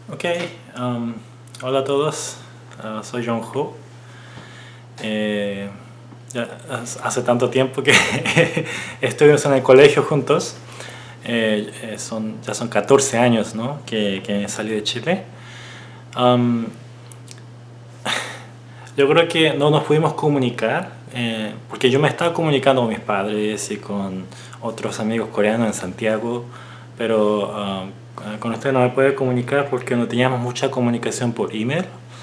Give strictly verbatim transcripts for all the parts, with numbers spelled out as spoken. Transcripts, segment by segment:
Ok, um, hola a todos, uh, soy John Ho. Eh, ya hace tanto tiempo que estuvimos en el colegio juntos. Eh, eh, son, ya son catorce años, ¿no? que, que salí de Chile. Um, yo creo que no nos pudimos comunicar eh, porque yo me estaba comunicando con mis padres y con otros amigos coreanos en Santiago, pero um, con ustedes no me pude comunicar porque no teníamos mucha comunicación por email.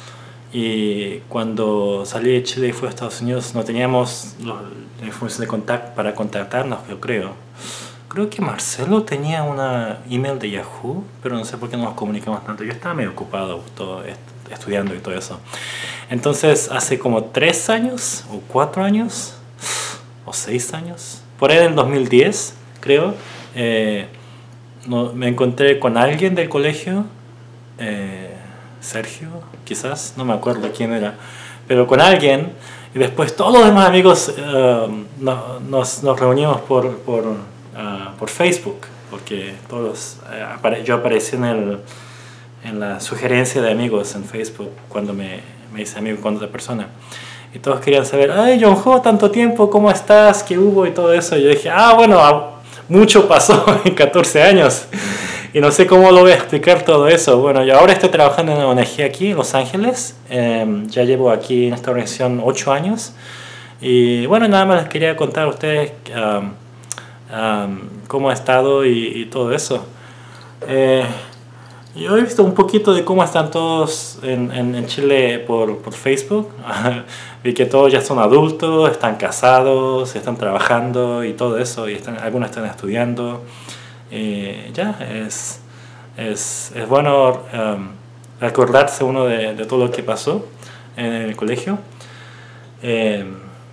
Y cuando salí de Chile y fui a Estados Unidos no teníamos los, la información de contact para contactarnos, yo creo. Creo que Marcelo tenía una email de Yahoo, pero no sé por qué no nos comunicamos tanto. Yo estaba medio ocupado todo est estudiando y todo eso. Entonces hace como tres años o cuatro años o seis años, por ahí del dos mil diez creo, eh, no, me encontré con alguien del colegio, eh, Sergio, quizás, no me acuerdo quién era, pero con alguien, y después todos los demás amigos uh, no, nos, nos reunimos por, por, uh, por Facebook, porque todos, uh, apare yo aparecí en, el, en la sugerencia de amigos en Facebook cuando me, me hice amigo con otra persona. Y todos querían saber, ay, John Ho, tanto tiempo, ¿cómo estás? ¿Qué hubo? Y todo eso. Y yo dije, ah, bueno, mucho pasó en catorce años. Y no sé cómo lo voy a explicar todo eso. Bueno, yo ahora estoy trabajando en una O N G aquí en Los Ángeles. Eh, ya llevo aquí en esta organización ocho años. Y bueno, nada más les quería contar a ustedes um, um, cómo ha estado y, y todo eso. Eh, yo he visto un poquito de cómo están todos en, en, en Chile por, por Facebook. Vi que todos ya son adultos, están casados, están trabajando y todo eso. Y están, algunos están estudiando. Eh, ya, es, es, es bueno um, acordarse uno de, de todo lo que pasó en el colegio. Eh,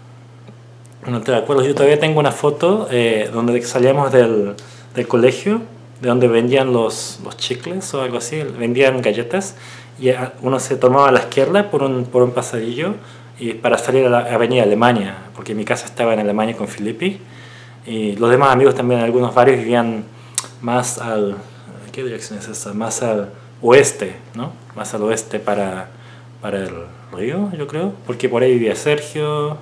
no te acuerdo, yo todavía tengo una foto eh, donde salíamos del, del colegio, de donde vendían los, los chicles o algo así, vendían galletas, y uno se tomaba a la izquierda por un, por un pasadillo y para salir a la avenida Alemania, porque mi casa estaba en Alemania con Filippi, y los demás amigos también, algunos varios vivían más al, ¿qué dirección es esa? Más al oeste, ¿no? Más al oeste para, para el río, yo creo, porque por ahí vivía Sergio,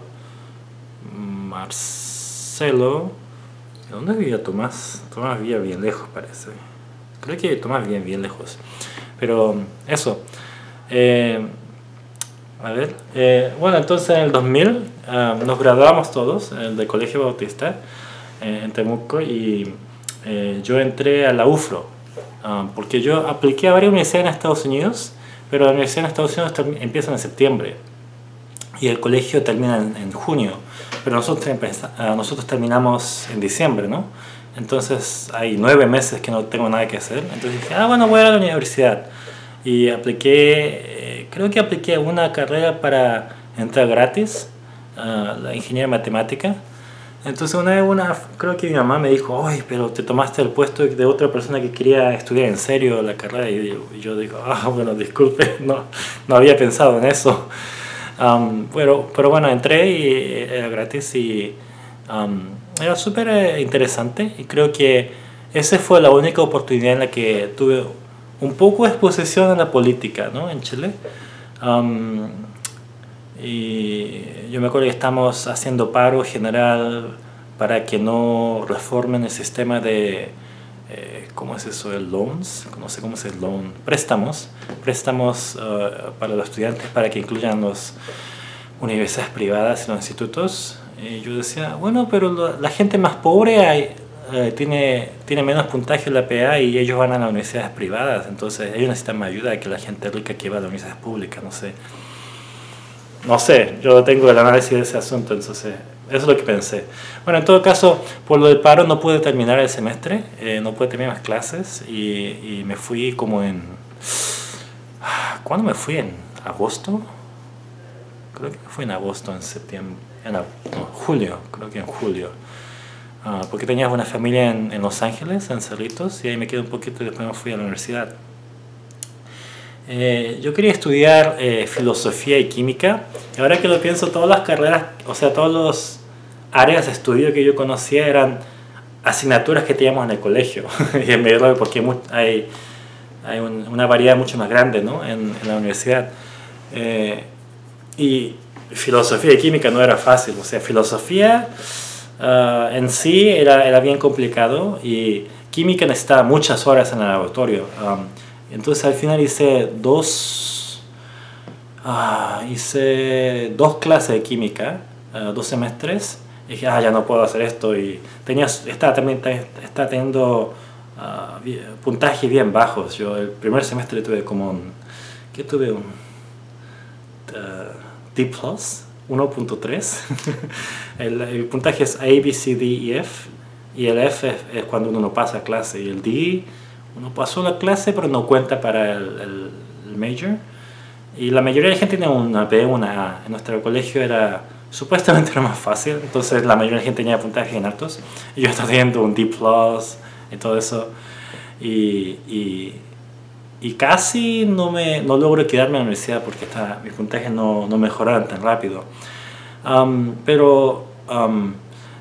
Marcelo. ¿Dónde vivía Tomás? Tomás vivía bien lejos, parece. Creo que Tomás vivía bien lejos. Pero eso. Eh, a ver. Eh, bueno, entonces en el dos mil uh, nos graduamos todos eh, del Colegio Bautista eh, en Temuco y Eh, yo entré a la U F R O um, porque yo apliqué a varias universidades en Estados Unidos, pero las universidades en Estados Unidos empiezan en septiembre y el colegio termina en, en junio, pero nosotros, uh, nosotros terminamos en diciembre, ¿no? Entonces hay nueve meses que no tengo nada que hacer. Entonces dije, ah, bueno, voy a la universidad y apliqué, eh, creo que apliqué una carrera para entrar gratis, uh, la ingeniería matemática. Entonces una vez, una, creo que mi mamá me dijo, ay, pero te tomaste el puesto de otra persona que quería estudiar en serio la carrera. Y yo, y yo digo, ah, bueno, disculpe, no, no había pensado en eso. Um, pero, pero bueno, entré y era gratis y um, era súper interesante. Y creo que esa fue la única oportunidad en la que tuve un poco de exposición a la política, ¿no? En Chile. Um, Y yo me acuerdo que estamos haciendo paro general para que no reformen el sistema de, eh, ¿cómo es eso? El loans, no sé cómo es el loan, préstamos, préstamos uh, para los estudiantes para que incluyan las universidades privadas y los institutos. Y yo decía, bueno, pero la, la gente más pobre hay, uh, tiene, tiene menos puntaje en la P A y ellos van a las universidades privadas, entonces ellos necesitan más ayuda que la gente rica que va a las universidades públicas, no sé. No sé, yo tengo el análisis de ese asunto, entonces eso es lo que pensé. Bueno, en todo caso, por lo del paro no pude terminar el semestre, eh, no pude terminar las clases y, y me fui como en... ¿Cuándo me fui? ¿En agosto? Creo que me fui en agosto, en septiembre, en no, julio, creo que en julio. Uh, porque tenía una familia en, en Los Ángeles, en Cerritos, y ahí me quedé un poquito y después me fui a la universidad. Eh, yo quería estudiar eh, filosofía y química, y ahora que lo pienso, todas las carreras, o sea, todas las áreas de estudio que yo conocía eran asignaturas que teníamos en el colegio. Y me dio porque hay hay un, una variedad mucho más grande, ¿no? en, en la universidad. Eh, y filosofía y química no era fácil, o sea, filosofía uh, en sí era, era bien complicado y química necesitaba muchas horas en el laboratorio. Um, entonces al final hice dos, uh, hice dos clases de química, uh, dos semestres, y dije, ah, ya no puedo hacer esto, y tenía, estaba, también, estaba teniendo uh, puntajes bien bajos. Yo el primer semestre tuve como un, ¿qué tuve? Un uh, D plus, uno punto tres. el, el puntaje es A, B, C, D y F, y el F es, es cuando uno no pasa clase, y el D, uno pasó la clase pero no cuenta para el, el, el major. Y la mayoría de la gente tiene una B, una A. En nuestro colegio era supuestamente era más fácil, entonces la mayoría de la gente tenía puntajes en altos, y yo estaba teniendo un D plus y todo eso, y, y, y casi no, me, no logro quedarme en la universidad porque está, mis puntajes no, no mejoraban tan rápido. Um, pero um,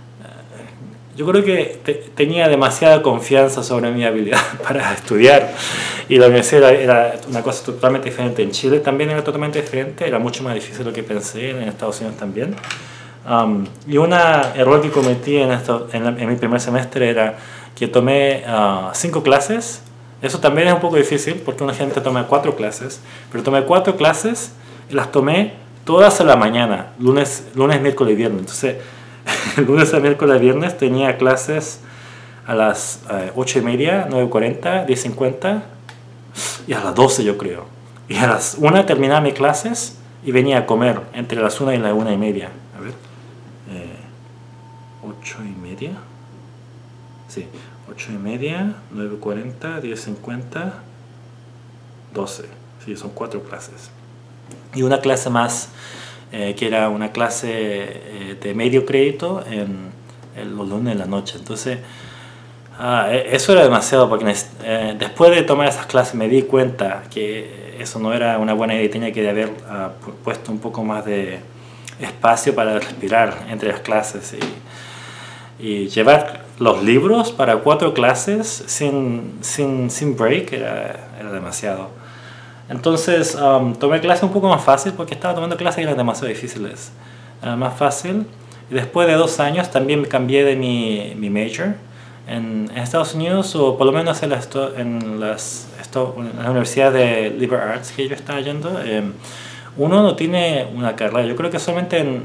yo creo que te, tenía demasiada confianza sobre mi habilidad para estudiar, y la universidad era, era una cosa totalmente diferente. En Chile también era totalmente diferente, era mucho más difícil de lo que pensé, en Estados Unidos también. Um, y un error que cometí en, esto, en, en mi primer semestre era que tomé uh, cinco clases. Eso también es un poco difícil porque una gente toma cuatro clases, pero tomé cuatro clases y las tomé todas a la mañana, lunes, lunes miércoles y viernes. Entonces, lunes a miércoles y viernes tenía clases a las eh, ocho y media, nueve cuarenta, diez cincuenta y a las doce, yo creo. Y a las una terminaba mis clases y venía a comer entre las una y la una y media. A ver, eh, ocho y media, sí, ocho y media, nueve cuarenta, diez cincuenta, doce. Sí, son cuatro clases. Y una clase más, eh, que era una clase eh, de medio crédito en, en los lunes de la noche. Entonces, ah, eso era demasiado, porque eh, después de tomar esas clases me di cuenta que eso no era una buena idea. Tenía que haber uh, puesto un poco más de espacio para respirar entre las clases, y, y llevar los libros para cuatro clases sin, sin, sin break era, era demasiado. Entonces um, tomé clases un poco más fácil porque estaba tomando clases que eran demasiado difíciles. Uh, más fácil. Y después de dos años también me cambié de mi, mi major. En, en Estados Unidos, o por lo menos en, la, en, las, esto, en la Universidad de Liberal Arts que yo estaba yendo, eh, uno no tiene una carrera. Yo creo que solamente en...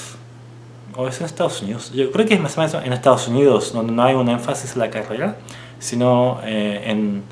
o es en Estados Unidos. Yo creo que es más o menos en Estados Unidos donde no hay un énfasis en la carrera, sino eh, en...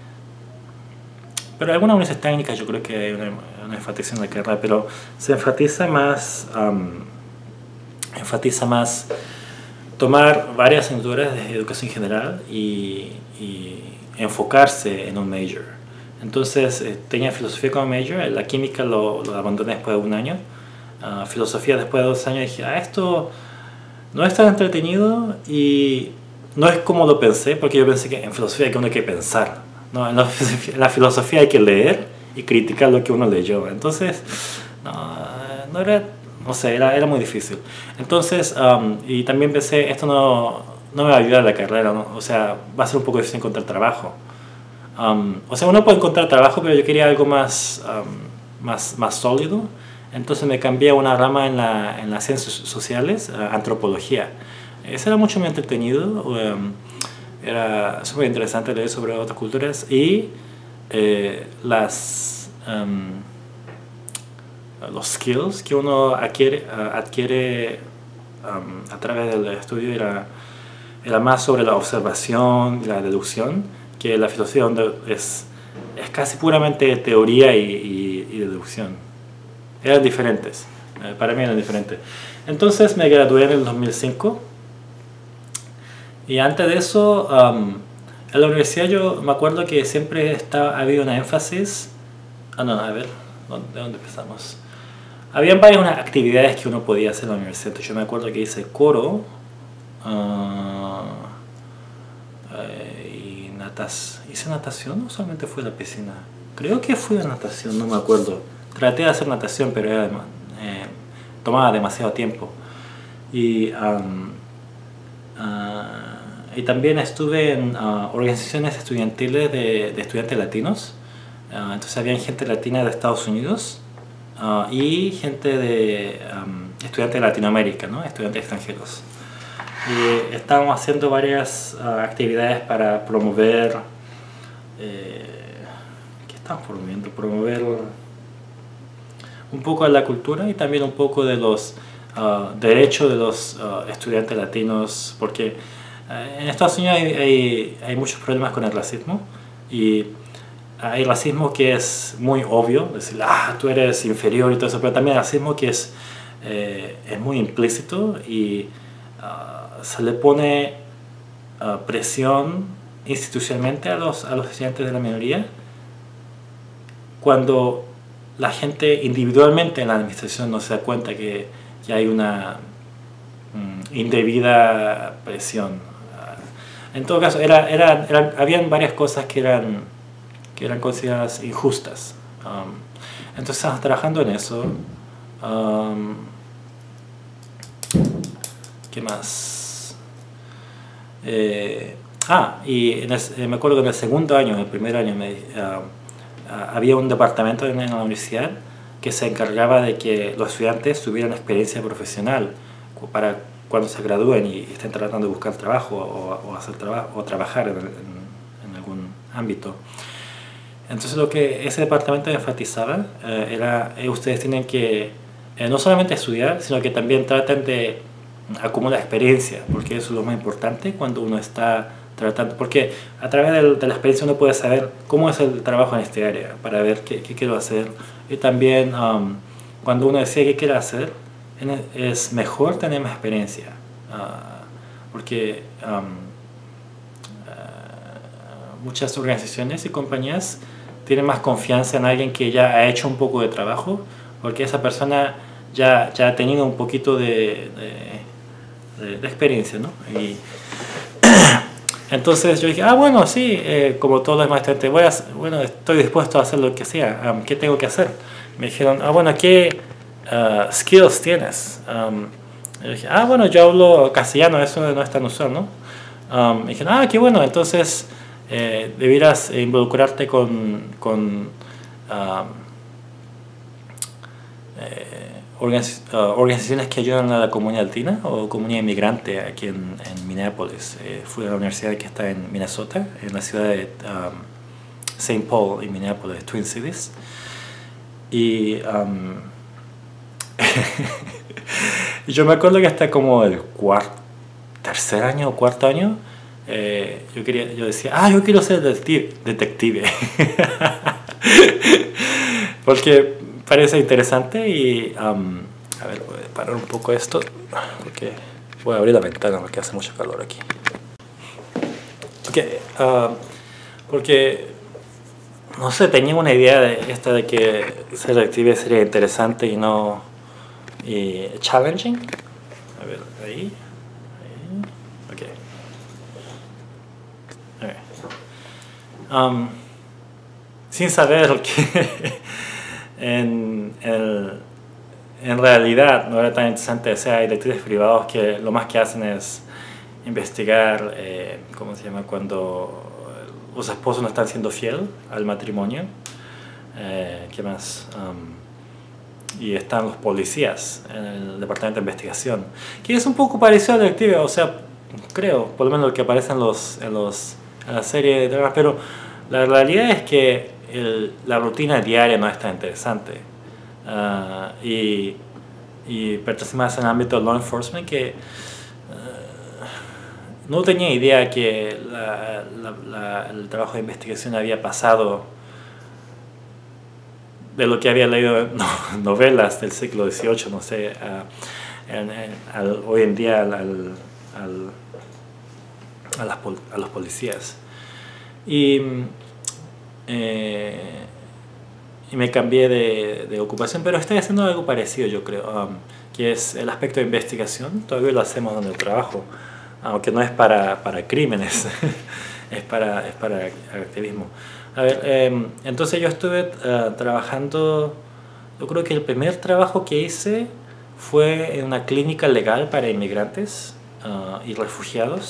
Pero en algunas universidades técnicas yo creo que hay una, una enfatización en la carrera, pero se enfatiza más... Um, enfatiza más tomar varias asignaturas de educación general y, y enfocarse en un major. Entonces eh, tenía filosofía como major, la química lo, lo abandoné después de un año, uh, filosofía después de dos años, y dije, ah, esto no es tan entretenido y no es como lo pensé, porque yo pensé que en filosofía hay que uno hay que pensar, ¿no? En, la, en la filosofía hay que leer y criticar lo que uno leyó. Entonces no, no era... no sé, era, era muy difícil. Entonces, um, y también pensé, esto no, no me va a ayudar a la carrera, ¿no? O sea, va a ser un poco difícil encontrar trabajo. Um, o sea, uno puede encontrar trabajo, pero yo quería algo más, um, más, más sólido. Entonces me cambié a una rama en, la, en las ciencias sociales, uh, antropología. Eso era mucho más entretenido, um, era súper interesante leer sobre otras culturas y eh, las... Um, los skills que uno adquiere, uh, adquiere um, a través del estudio era, era más sobre la observación y la deducción, que la filosofía donde es, es casi puramente teoría y, y, y deducción. Eran diferentes, eh, para mí eran diferentes. Entonces me gradué en el dos mil cinco y antes de eso um, en la universidad yo me acuerdo que siempre estaba, había una énfasis. Ah, no, a ver, ¿de dónde empezamos? Habían varias actividades que uno podía hacer en la universidad. Entonces yo me acuerdo que hice coro uh, eh, y natas, ¿hice natación o solamente fue a la piscina? Creo que fui a natación, no me acuerdo. Traté de hacer natación, pero era, eh, tomaba demasiado tiempo. Y um, uh, y también estuve en uh, organizaciones estudiantiles de, de estudiantes latinos. Uh, entonces había gente latina de Estados Unidos uh, y gente de um, estudiantes de Latinoamérica, ¿no? Estudiantes extranjeros. Y estábamos haciendo varias uh, actividades para promover, eh, ¿qué estamos promoviendo? Promover un poco de la cultura y también un poco de los uh, derechos de los uh, estudiantes latinos, porque uh, en Estados Unidos hay, hay, hay muchos problemas con el racismo, y hay racismo que es muy obvio, decir, ah, tú eres inferior y todo eso, pero también hay racismo que es, eh, es muy implícito y uh, se le pone uh, presión institucionalmente a los, a los estudiantes de la minoría cuando la gente individualmente en la administración no se da cuenta que, que hay una um, indebida presión. Uh, en todo caso, era, era, eran, habían varias cosas que eran que eran consideradas injustas. Um, entonces estamos trabajando en eso. Um, ¿Qué más? Eh, ah, y en el, eh, me acuerdo que en el segundo año, en el primer año, me, uh, uh, había un departamento en, en la universidad que se encargaba de que los estudiantes tuvieran experiencia profesional para cuando se gradúen y estén tratando de buscar trabajo o, o, hacer traba o trabajar en, en, en algún ámbito. Entonces lo que ese departamento enfatizaba eh, era que eh, ustedes tienen que eh, no solamente estudiar, sino que también traten de acumular experiencia, porque eso es lo más importante cuando uno está tratando, porque a través de, de la experiencia uno puede saber cómo es el trabajo en este área, para ver qué, qué quiero hacer, y también um, cuando uno decide qué quiere hacer, es mejor tener más experiencia, uh, porque um, uh, muchas organizaciones y compañías tienen más confianza en alguien que ya ha hecho un poco de trabajo, porque esa persona ya, ya ha tenido un poquito de, de, de, de experiencia, ¿no? Y entonces yo dije, ah, bueno, sí, eh, como todos los demás estudiantes, voy a, bueno, estoy dispuesto a hacer lo que sea. Um, ¿Qué tengo que hacer? Me dijeron, ah, bueno, ¿qué uh, skills tienes? Um, yo dije, ah, bueno, yo hablo castellano, eso no es tan usual, ¿no? Um, me dijeron, ah, qué bueno, entonces eh, debieras involucrarte con, con um, eh, organiz uh, organizaciones que ayudan a la comunidad latina o comunidad inmigrante aquí en, en Minneapolis. Eh, fui a la universidad que está en Minnesota, en la ciudad de um, Saint Paul y Minneapolis, Twin Cities. Y um, yo me acuerdo que hasta como el cuarto, tercer año o cuarto año, eh, yo, quería, yo decía, ah, yo quiero ser detective. detective. Porque parece interesante y, um, a ver, voy a parar un poco esto, porque voy a abrir la ventana porque hace mucho calor aquí. Okay, uh, porque, no sé, tenía una idea de esta de que ser detective sería interesante y no, y challenging. A ver, ahí, ahí, ok. Okay. Um, sin saber que en, el, en realidad no era tan interesante. O sea, hay detectives privados que lo más que hacen es investigar, eh, ¿cómo se llama? Cuando los esposos no están siendo fieles al matrimonio. Eh, ¿Qué más? Um, y están los policías en el departamento de investigación, que es un poco parecido al detective, o sea, creo, por lo menos lo que aparece en, los, en, los, en la serie de dramas, pero la realidad es que el, la rutina diaria no es tan interesante. Uh, y, y pertenece más en el ámbito de law enforcement, que uh, no tenía idea que la, la, la, el trabajo de investigación había pasado de lo que había leído no, novelas del siglo dieciocho, no sé, uh, en, en, al, hoy en día al, al, al, a, las, a los policías. Y, eh, y me cambié de, de ocupación, pero estoy haciendo algo parecido, yo creo, um, que es el aspecto de investigación. Todavía lo hacemos en el trabajo, aunque no es para, para crímenes, es, para, es para activismo. A ver, eh, entonces yo estuve uh, trabajando, yo creo que el primer trabajo que hice fue en una clínica legal para inmigrantes uh, y refugiados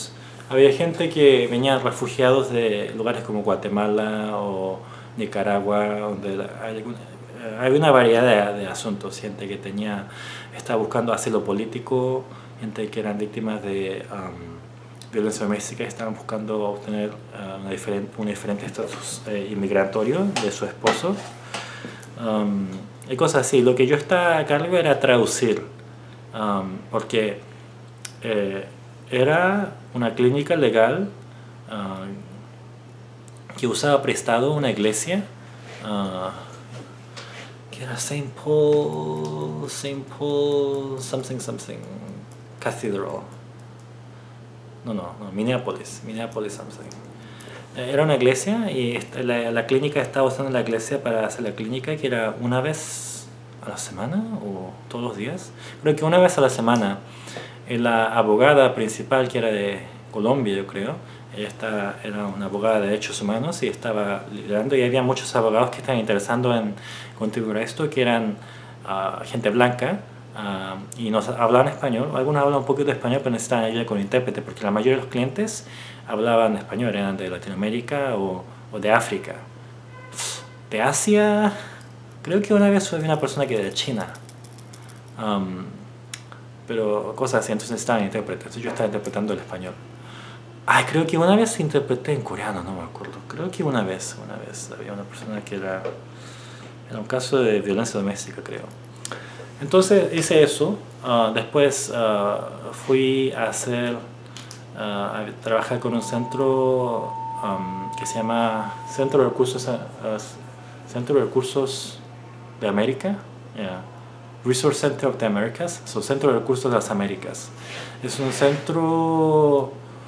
había gente que venía refugiados de lugares como Guatemala o Nicaragua, donde hay, algún- eh, hay una variedad de, de asuntos, gente que tenía, estaba buscando asilo político, gente que eran víctimas de um, violencia doméstica y estaban buscando obtener uh, una diferente, un diferente estatus eh, inmigratorio de su esposo. Um, y cosas así. Lo que yo estaba a cargo era traducir, um, porque eh, era una clínica legal uh, que usaba prestado una iglesia uh, que era Saint Paul, Saint Paul, something, something, Cathedral. No, no, no, Minneapolis, Minneapolis, something. Eh, Era una iglesia y esta- la, la clínica estaba usando la iglesia para hacer la clínica, que era una vez a la semana o todos los días. Creo que una vez a la semana. Y la abogada principal, que era de Colombia, yo creo, ella está, era una abogada de derechos humanos y estaba liderando, y había muchos abogados que estaban interesando en contribuir a esto, que eran ah, gente blanca ah, y nos hablaban español. Algunos hablan un poquito de español, pero necesitaban ayuda con intérprete, porque la mayoría de los clientes hablaban español, eran de Latinoamérica o, o de África. De Asia, creo que una vez había una persona que era de China. Um, pero cosas así, entonces necesitaban intérpretes. Entonces yo estaba interpretando el español. Ay, creo que una vez interpreté en coreano, no me acuerdo. Creo que una vez, una vez había una persona que era, era un caso de violencia doméstica, creo. Entonces hice eso. Uh, después uh, fui a hacer, uh, a trabajar con un centro um, que se llama Centro de Recursos, uh, Centro de Recursos de América. Yeah. Resource Center of the Americas, so Centro de Recursos de las Américas. Es un centro,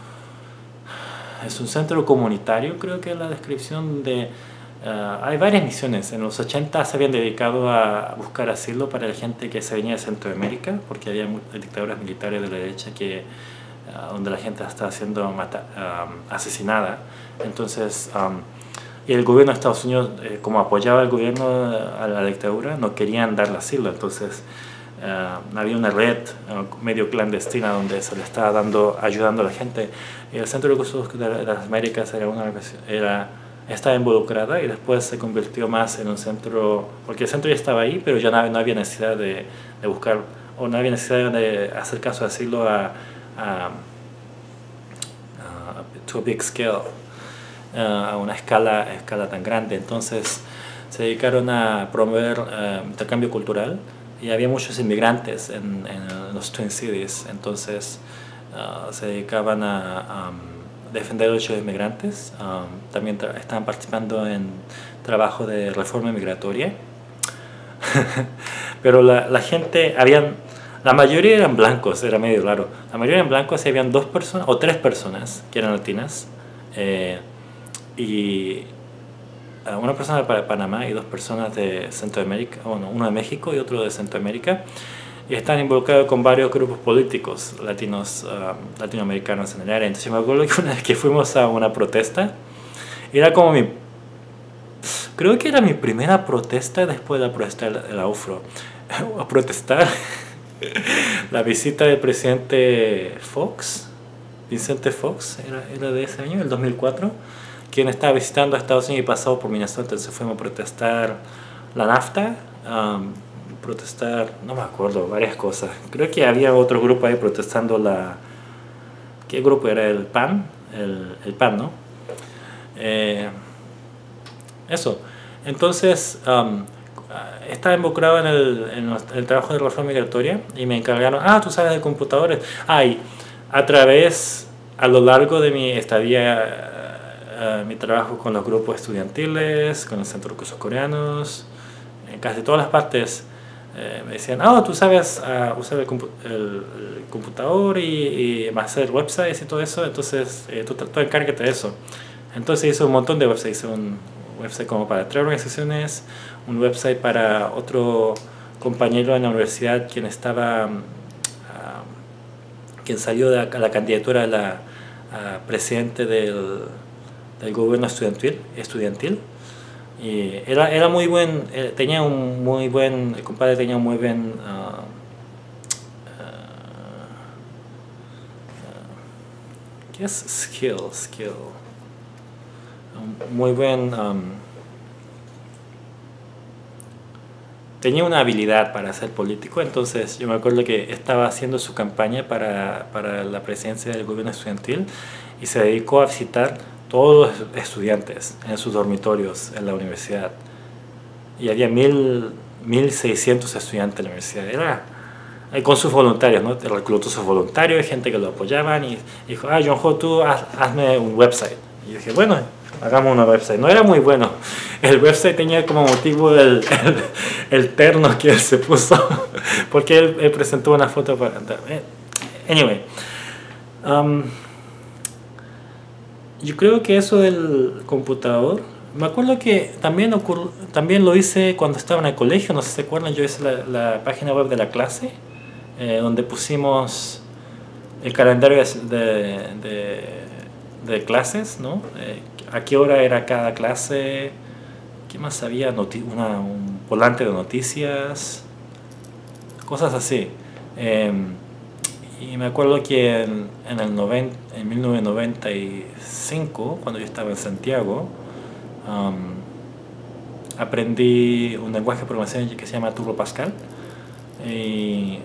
es un centro comunitario, creo que es la descripción de. Uh, hay varias misiones. En los ochenta se habían dedicado a buscar asilo para la gente que se venía de Centroamérica, porque había dictaduras militares de la derecha que, uh, donde la gente estaba siendo mata, um, asesinada. Entonces, um, y el gobierno de Estados Unidos, eh, como apoyaba al gobierno a la dictadura, no querían darle asilo. Entonces uh, había una red uh, medio clandestina donde se le estaba dando, ayudando a la gente. Y el Centro de Recursos de las Américas era una era estaba involucrada, y después se convirtió más en un centro, porque el centro ya estaba ahí, pero ya no, no había necesidad de, de buscar, o no había necesidad de hacer caso de asilo a, a, a to a big scale, a una escala, escala tan grande. Entonces se dedicaron a promover uh, intercambio cultural, y había muchos inmigrantes en, en los Twin Cities. Entonces uh, se dedicaban a, a defender los derechos de inmigrantes. Um, también estaban participando en trabajo de reforma migratoria. Pero la, la gente, habían, la mayoría eran blancos, era medio raro. La mayoría eran blancos, y habían dos personas o tres personas que eran latinas. Eh, y una persona de Panamá y dos personas de Centroamérica, bueno, uno de México y otro de Centroamérica, y están involucrados con varios grupos políticos latinos, uh, latinoamericanos en el área. Entonces me acuerdo que una vez que fuimos a una protesta, era como mi, creo que era mi primera protesta después de la protesta de la U F R O, a protestar la visita del presidente Fox, Vicente Fox, era, era de ese año, el dos mil cuatro, quien estaba visitando a Estados Unidos y pasado por Minnesota. Entonces fuimos a protestar la NAFTA, um, protestar, no me acuerdo, varias cosas. Creo que había otro grupo ahí protestando la... ¿Qué grupo era? El P A N, el, el P A N, ¿no? Eh, eso. Entonces, um, estaba involucrado en el, en los- el trabajo de reforma migratoria, y me encargaron, ah, tú sabes de computadores. Ah, y a través, a lo largo de mi estadía, uh, mi trabajo con los grupos estudiantiles, con el Centro de Recursos Coreanos, en casi todas las partes, eh, me decían, ah, tú sabes uh, usar el, compu el, el computador y, y hacer websites y todo eso, entonces eh, tú, tú encárgate de eso. Entonces hice un montón de websites. Hice un website como para tres organizaciones, un website para otro compañero en la universidad quien estaba, uh, quien salió de la, la candidatura a la a presidente del, del gobierno estudiantil, estudiantil. Y era, era muy buen, eh, tenía un muy buen, el compadre tenía un muy buen uh, uh, ¿Qué es skill? Skill. Um, muy buen... Um, tenía una habilidad para ser político, entonces yo me acuerdo que estaba haciendo su campaña para, para la presidencia del gobierno estudiantil y se dedicó a visitar todos los estudiantes en sus dormitorios en la universidad. Y había mil, mil seiscientos estudiantes en la universidad. Era eh, con sus voluntarios, ¿no? Reclutó sus voluntarios, gente que lo apoyaban y dijo, ah, John Ho, tú haz, hazme un website. Y yo dije, bueno, hagamos una website. No era muy bueno. El website tenía como motivo el, el, el terno que él se puso, porque él, él presentó una foto para... Anyway, um, yo creo que eso del computador, me acuerdo que también, ocurrió, también lo hice cuando estaba en el colegio, no sé si se acuerdan, yo hice la, la página web de la clase, eh, donde pusimos el calendario de, de, de clases, ¿no? Eh, a qué hora era cada clase, qué más había, Noti una, un volante de noticias, cosas así. Eh, y me acuerdo que en, en, el noventa, en mil novecientos noventa y cinco, cuando yo estaba en Santiago, um, aprendí un lenguaje de programación que se llama Turbo Pascal. Y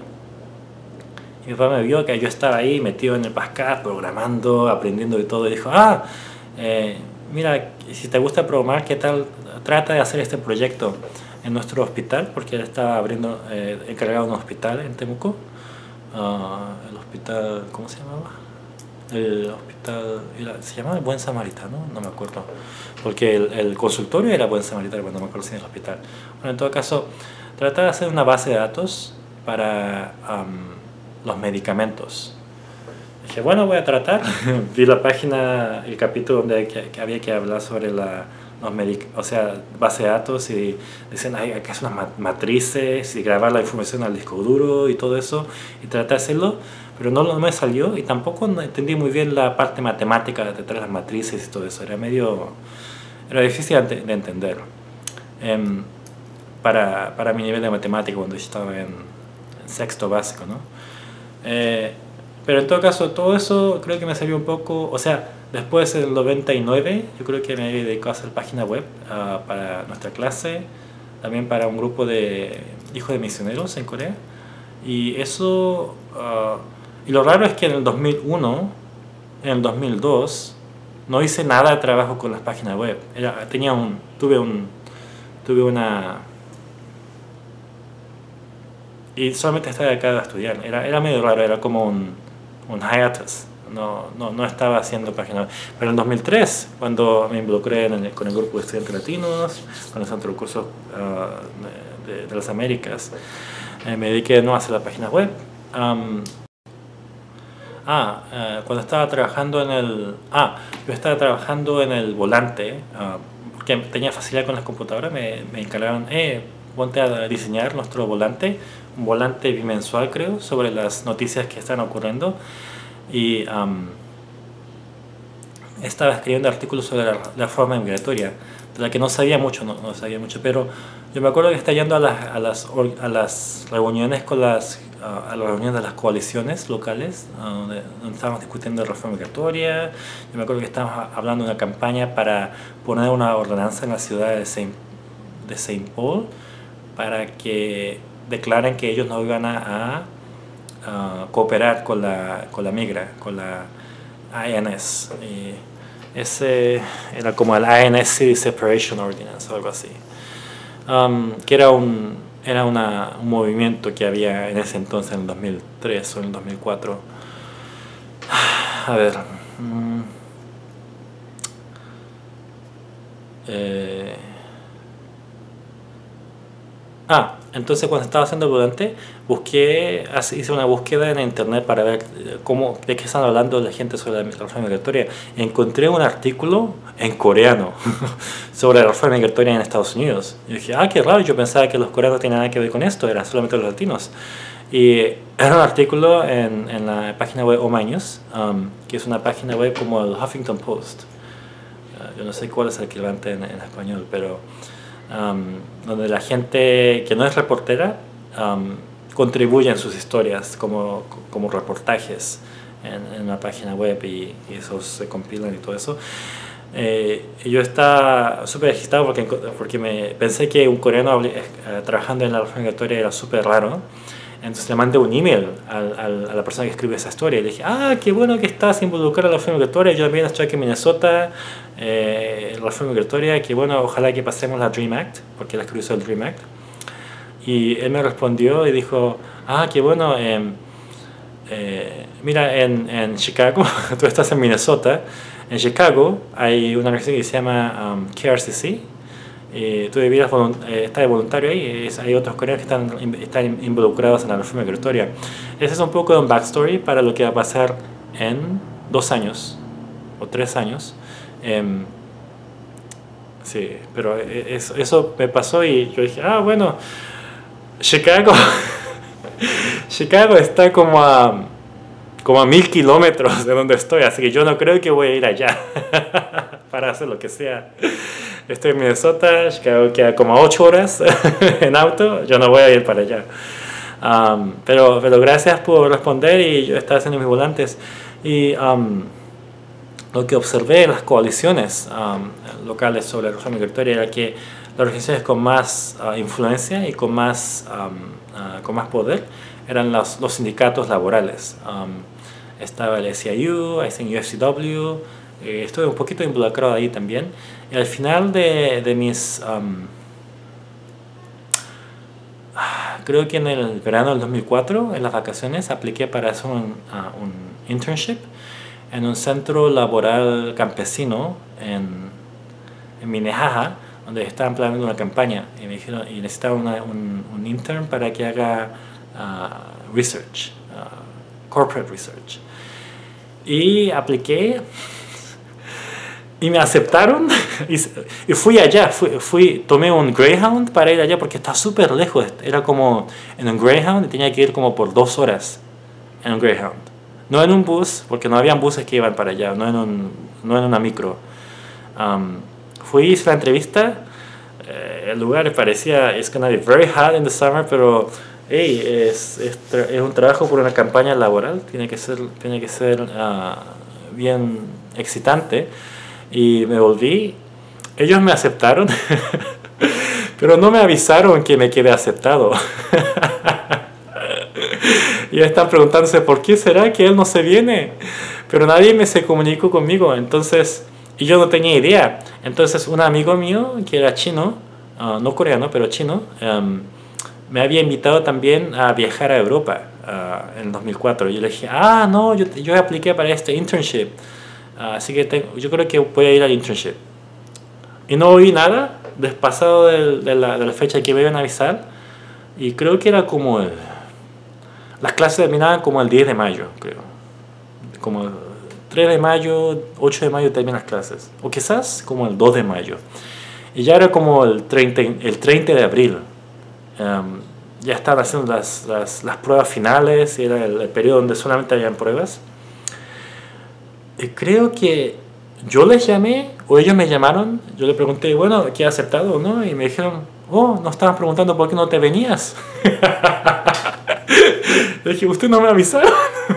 mi papá me vio que yo estaba ahí metido en el Pascal, programando, aprendiendo de todo, y dijo, ah, eh, mira, si te gusta programar, ¿qué tal? Trata de hacer este proyecto en nuestro hospital, porque él estaba abriendo, eh, encargado de un hospital en Temuco. Uh, el hospital, ¿cómo se llamaba? El hospital, ¿se llamaba el Buen Samaritano? No me acuerdo, porque el, el consultorio era Buen Samaritano, pero no me acuerdo si en el hospital. Bueno, en todo caso, trata de hacer una base de datos para um, los medicamentos. Dije, bueno, voy a tratar. Vi la página, el capítulo donde que, que había que hablar sobre la, los medic o sea, base de datos, y dicen, hay que hacer unas matrices y grabar la información al disco duro y todo eso, y traté de hacerlo, pero no, no me salió, y tampoco entendí muy bien la parte matemática detrás de las matrices y todo eso. Era medio, era difícil de, de entender um, para, para mi nivel de matemática cuando yo estaba en, en sexto básico, ¿no? Eh, pero en todo caso, todo eso creo que me salió un poco, o sea, después del noventa y nueve yo creo que me dedico a hacer página web uh, para nuestra clase, también para un grupo de hijos de misioneros en Corea. Y eso, uh, y lo raro es que en el dos mil uno, en el dos mil dos, no hice nada de trabajo con las páginas web. Era, tenía un, tuve un, tuve una, y solamente estaba acá a estudiar. Era, era medio raro, era como un, un hiatus. No, no, no estaba haciendo página web. Pero en el dos mil tres, cuando me involucré en el, con el grupo de estudiantes latinos, con el Centro de Cursos uh, de, de las Américas, eh, me dediqué no a hacer la página web. Um, ah, uh, cuando estaba trabajando en el... Ah, yo estaba trabajando en el volante, uh, porque tenía facilidad con las computadoras, me, me encargaron, eh, ponte a diseñar nuestro volante, un volante bimensual creo, sobre las noticias que están ocurriendo. Y um, estaba escribiendo artículos sobre la, la reforma migratoria, de la que no sabía mucho, no, no sabía mucho, pero yo me acuerdo que estaba yendo a las, a las, a las reuniones con las, a las reuniones de las coaliciones locales, donde, donde estábamos discutiendo la reforma migratoria. Yo me acuerdo que estábamos hablando de una campaña para poner una ordenanza en la ciudad de Saint de Saint Paul para que declaren que ellos no iban a, a Uh, cooperar con la, con la migra, con la I N S. Y ese era como el I N S City Separation Ordinance o algo así, um, que era, un, era una, un movimiento que había en ese entonces, en el dos mil tres o en el dos mil cuatro. A ver, um, eh, ah, entonces cuando estaba haciendo el volante, busqué, hice una búsqueda en internet para ver cómo, de qué están hablando la gente sobre la reforma migratoria. Encontré un artículo en coreano sobre la reforma migratoria en Estados Unidos. Y dije, ah, qué raro, yo pensaba que los coreanos no tenían nada que ver con esto, eran solamente los latinos. Y era un artículo en, en la página web Oma News, um, que es una página web como el Huffington Post. Uh, yo no sé cuál es el equivalente en, en español, pero... Um, donde la gente que no es reportera um, contribuye en sus historias como, como reportajes en, en una página web y, y esos se compilan y todo eso. Eh, yo estaba súper agitado porque, porque me, pensé que un coreano eh, trabajando en la reforma migratoria era súper raro. Entonces le mandé un email al, al, a la persona que escribe esa historia y le dije, ah, qué bueno que estás involucrado en la reforma migratoria, yo también estoy aquí en Minnesota, eh, en la reforma migratoria, que bueno, ojalá que pasemos la DREAM Act, porque él escribió el DREAM Act. Y él me respondió y dijo, ah, qué bueno, eh, eh, mira, en, en Chicago, tú estás en Minnesota, en Chicago hay una organización que se llama um, K R C C, eh, tú debieras eh, estar de voluntario ahí, es, hay otros coreanos que están, están involucrados en la reforma migratoria. Ese es un poco de un backstory para lo que va a pasar en dos años o tres años. Eh, sí, pero eso, eso me pasó y yo dije, ah, bueno, Chicago, Chicago está como a, como a mil kilómetros de donde estoy, así que yo no creo que voy a ir allá para hacer lo que sea. Estoy en Minnesota, Chicago queda como a ocho horas en auto, yo no voy a ir para allá. Um, pero, pero gracias por responder y yo estaba haciendo mis volantes. Y um, lo que observé en las coaliciones um, locales sobre la reforma migratoria era que las organizaciones con más uh, influencia y con más, um, uh, con más poder eran los, los sindicatos laborales. Um, estaba el S I U, I think U F C W, eh, estuve un poquito involucrado ahí también. Y al final de, de mis... Um, creo que en el verano del dos mil cuatro, en las vacaciones, apliqué para hacer un, uh, un internship en un centro laboral campesino en, en Minnehaha, donde estaban planeando una campaña y me dijeron y necesitaba una, un, un intern para que haga uh, research, uh, corporate research. Y apliqué y me aceptaron y, y fui allá, fui, fui, tomé un Greyhound para ir allá porque está súper lejos, era como en un Greyhound y tenía que ir como por dos horas en un Greyhound. No en un bus, porque no habían buses que iban para allá, no en, un, no en una micro. Um, fui, hice la entrevista, eh, el lugar parecía, it's gonna be very hot in the summer, pero hey, es, es, es un trabajo por una campaña laboral, tiene que ser, tiene que ser uh, bien excitante. Y me volví, ellos me aceptaron, pero no me avisaron que me quedé aceptado. Y están preguntándose por qué será que él no se viene, pero nadie me se comunicó conmigo, entonces, y yo no tenía idea. Entonces un amigo mío que era chino, uh, no coreano, pero chino, um, me había invitado también a viajar a Europa uh, en dos mil cuatro. Y yo le dije, ah, no, yo, yo apliqué para este internship. Uh, así que tengo, yo creo que voy a ir al internship. Y no oí nada despasado de, de, la, de la fecha que me iban a avisar. Y creo que era como el... Las clases terminaban como el diez de mayo, creo. Como el tres de mayo, ocho de mayo terminan las clases. O quizás como el dos de mayo. Y ya era como el treinta, el treinta de abril. Um, ya estaban haciendo las, las, las pruebas finales. Y era el, el periodo donde solamente habían pruebas. Y creo que yo les llamé, o ellos me llamaron, yo le pregunté, bueno, ¿qué ha aceptado o no? Y me dijeron, oh, nos estaban preguntando por qué no te venías. Le dije, ¿usted no me avisaron?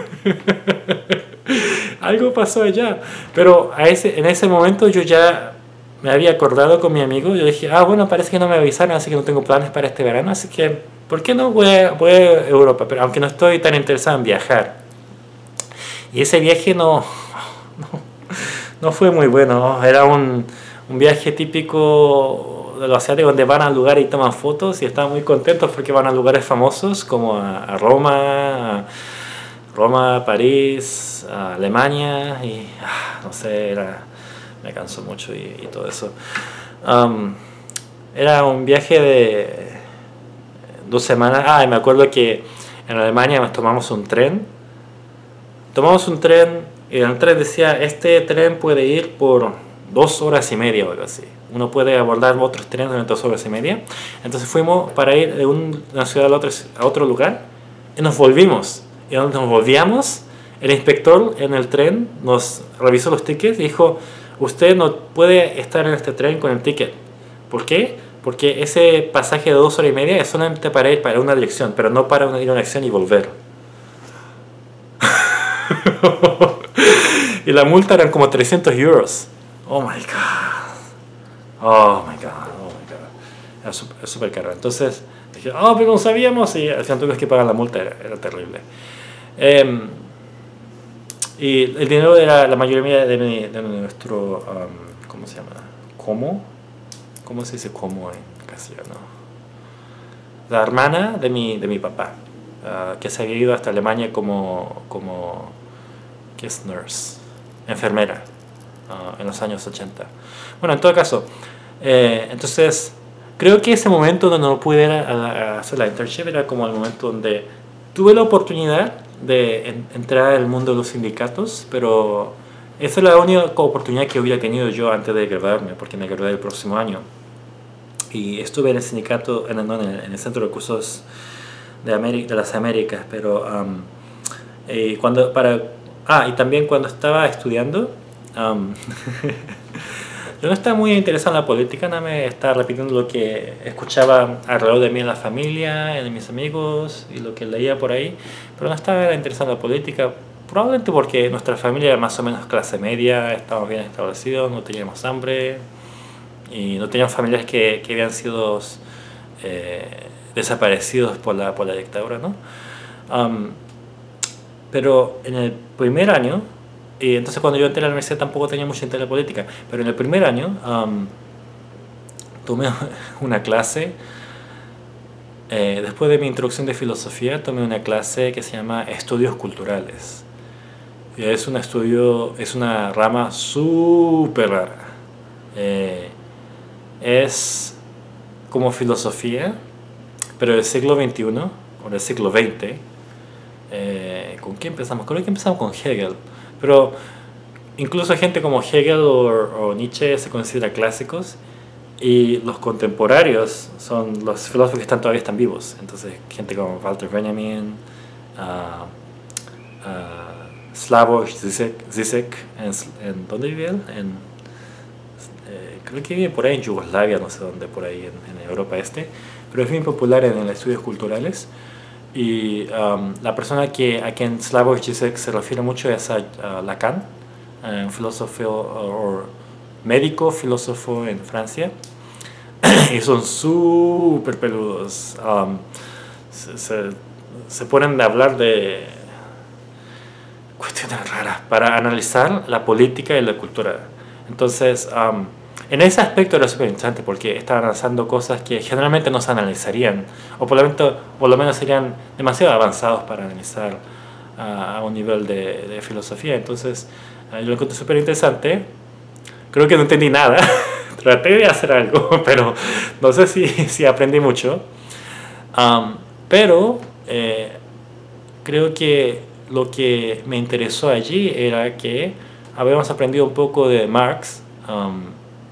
Algo pasó allá. Pero a ese, en ese momento yo ya me había acordado con mi amigo, yo dije, ah, bueno, parece que no me avisaron, así que no tengo planes para este verano, así que, ¿por qué no voy a, voy a Europa? Pero aunque no estoy tan interesado en viajar. Y ese viaje no... No, no fue muy bueno, era un, un viaje típico de los asiáticos donde van al lugar y toman fotos y están muy contentos porque van a lugares famosos como a, a Roma, a Roma, París, a Alemania y ah, no sé, era, me cansó mucho y, y todo eso. Um, era un viaje de dos semanas, ah, y me acuerdo que en Alemania nos tomamos un tren, tomamos un tren y en el tren decía, este tren puede ir por dos horas y media o algo así. Uno puede abordar otros trenes en dos horas y media. Entonces fuimos para ir de una ciudad a, otra, a otro lugar y nos volvimos. Y cuando nos volvíamos, el inspector en el tren nos revisó los tickets y dijo, usted no puede estar en este tren con el ticket. ¿Por qué? Porque ese pasaje de dos horas y media es solamente para ir para una dirección, pero no para ir a una dirección y volver. Y la multa eran como trescientos euros. Oh my god. Oh my god. Oh my god. Era súper super caro. Entonces dije, oh, pero no sabíamos. Y al final tuvimos que pagar la multa. Era, era terrible. Eh, y el dinero era la mayoría de, mi, de nuestro. Um, ¿Cómo se llama? ¿Cómo? ¿Cómo se dice cómo en castellano? La hermana de mi, de mi papá. Uh, que se había ido hasta Alemania como, como ¿qué es nurse? Enfermera, uh, en los años ochenta. Bueno, en todo caso, eh, entonces, creo que ese momento donde no pude ir a, a hacer la internship era como el momento donde tuve la oportunidad de en, entrar al mundo de los sindicatos, pero esa es la única oportunidad que hubiera tenido yo antes de graduarme, porque me gradué el próximo año. Y estuve en el sindicato, en, no, en, el, en el Centro de Recursos de, América, de las Américas, pero um, eh, cuando para ah y también cuando estaba estudiando um, yo no estaba muy interesado en la política, nada me estaba repitiendo lo que escuchaba alrededor de mí en la familia, en mis amigos y lo que leía por ahí, pero no estaba interesado en la política, probablemente porque nuestra familia era más o menos clase media, estábamos bien establecidos, no teníamos hambre y no teníamos familiares que, que habían sido eh, desaparecidos por la, por la dictadura, ¿no? Um, pero en el primer año, y entonces cuando yo entré a la universidad tampoco tenía mucho interés en la política, pero en el primer año um, tomé una clase, eh, después de mi introducción de filosofía, tomé una clase que se llama Estudios Culturales. Y es un estudio, es una rama súper rara. Eh, es como filosofía, pero del siglo veintiuno o del siglo veinte. Eh, ¿Con qué empezamos? Creo que empezamos con Hegel. Pero incluso gente como Hegel o, o Nietzsche se considera clásicos. Y los contemporáneos son los filósofos que están, todavía están vivos. Entonces, gente como Walter Benjamin, uh, uh, Slavoj Zizek, Zizek en, en, ¿dónde vive él? En, eh, creo que vive por ahí en Yugoslavia, no sé dónde, por ahí en, en Europa Este. Pero es muy popular en, en estudios culturales. Y um, la persona que, a quien Slavoj Zizek se refiere mucho es a, a Lacan, un filósofo o médico, filósofo en Francia. Y son súper peludos. Um, se, se, se ponen a hablar de cuestiones raras para analizar la política y la cultura. Entonces, um, en ese aspecto era súper interesante porque estaban analizando cosas que generalmente no se analizarían, o por lo menos, por lo menos serían demasiado avanzados para analizar uh, a un nivel de, de filosofía. Entonces, uh, yo lo encontré súper interesante. Creo que no entendí nada. Traté de hacer algo, pero no sé si, si aprendí mucho. Um, pero eh, creo que lo que me interesó allí era que habíamos aprendido un poco de Marx. Um,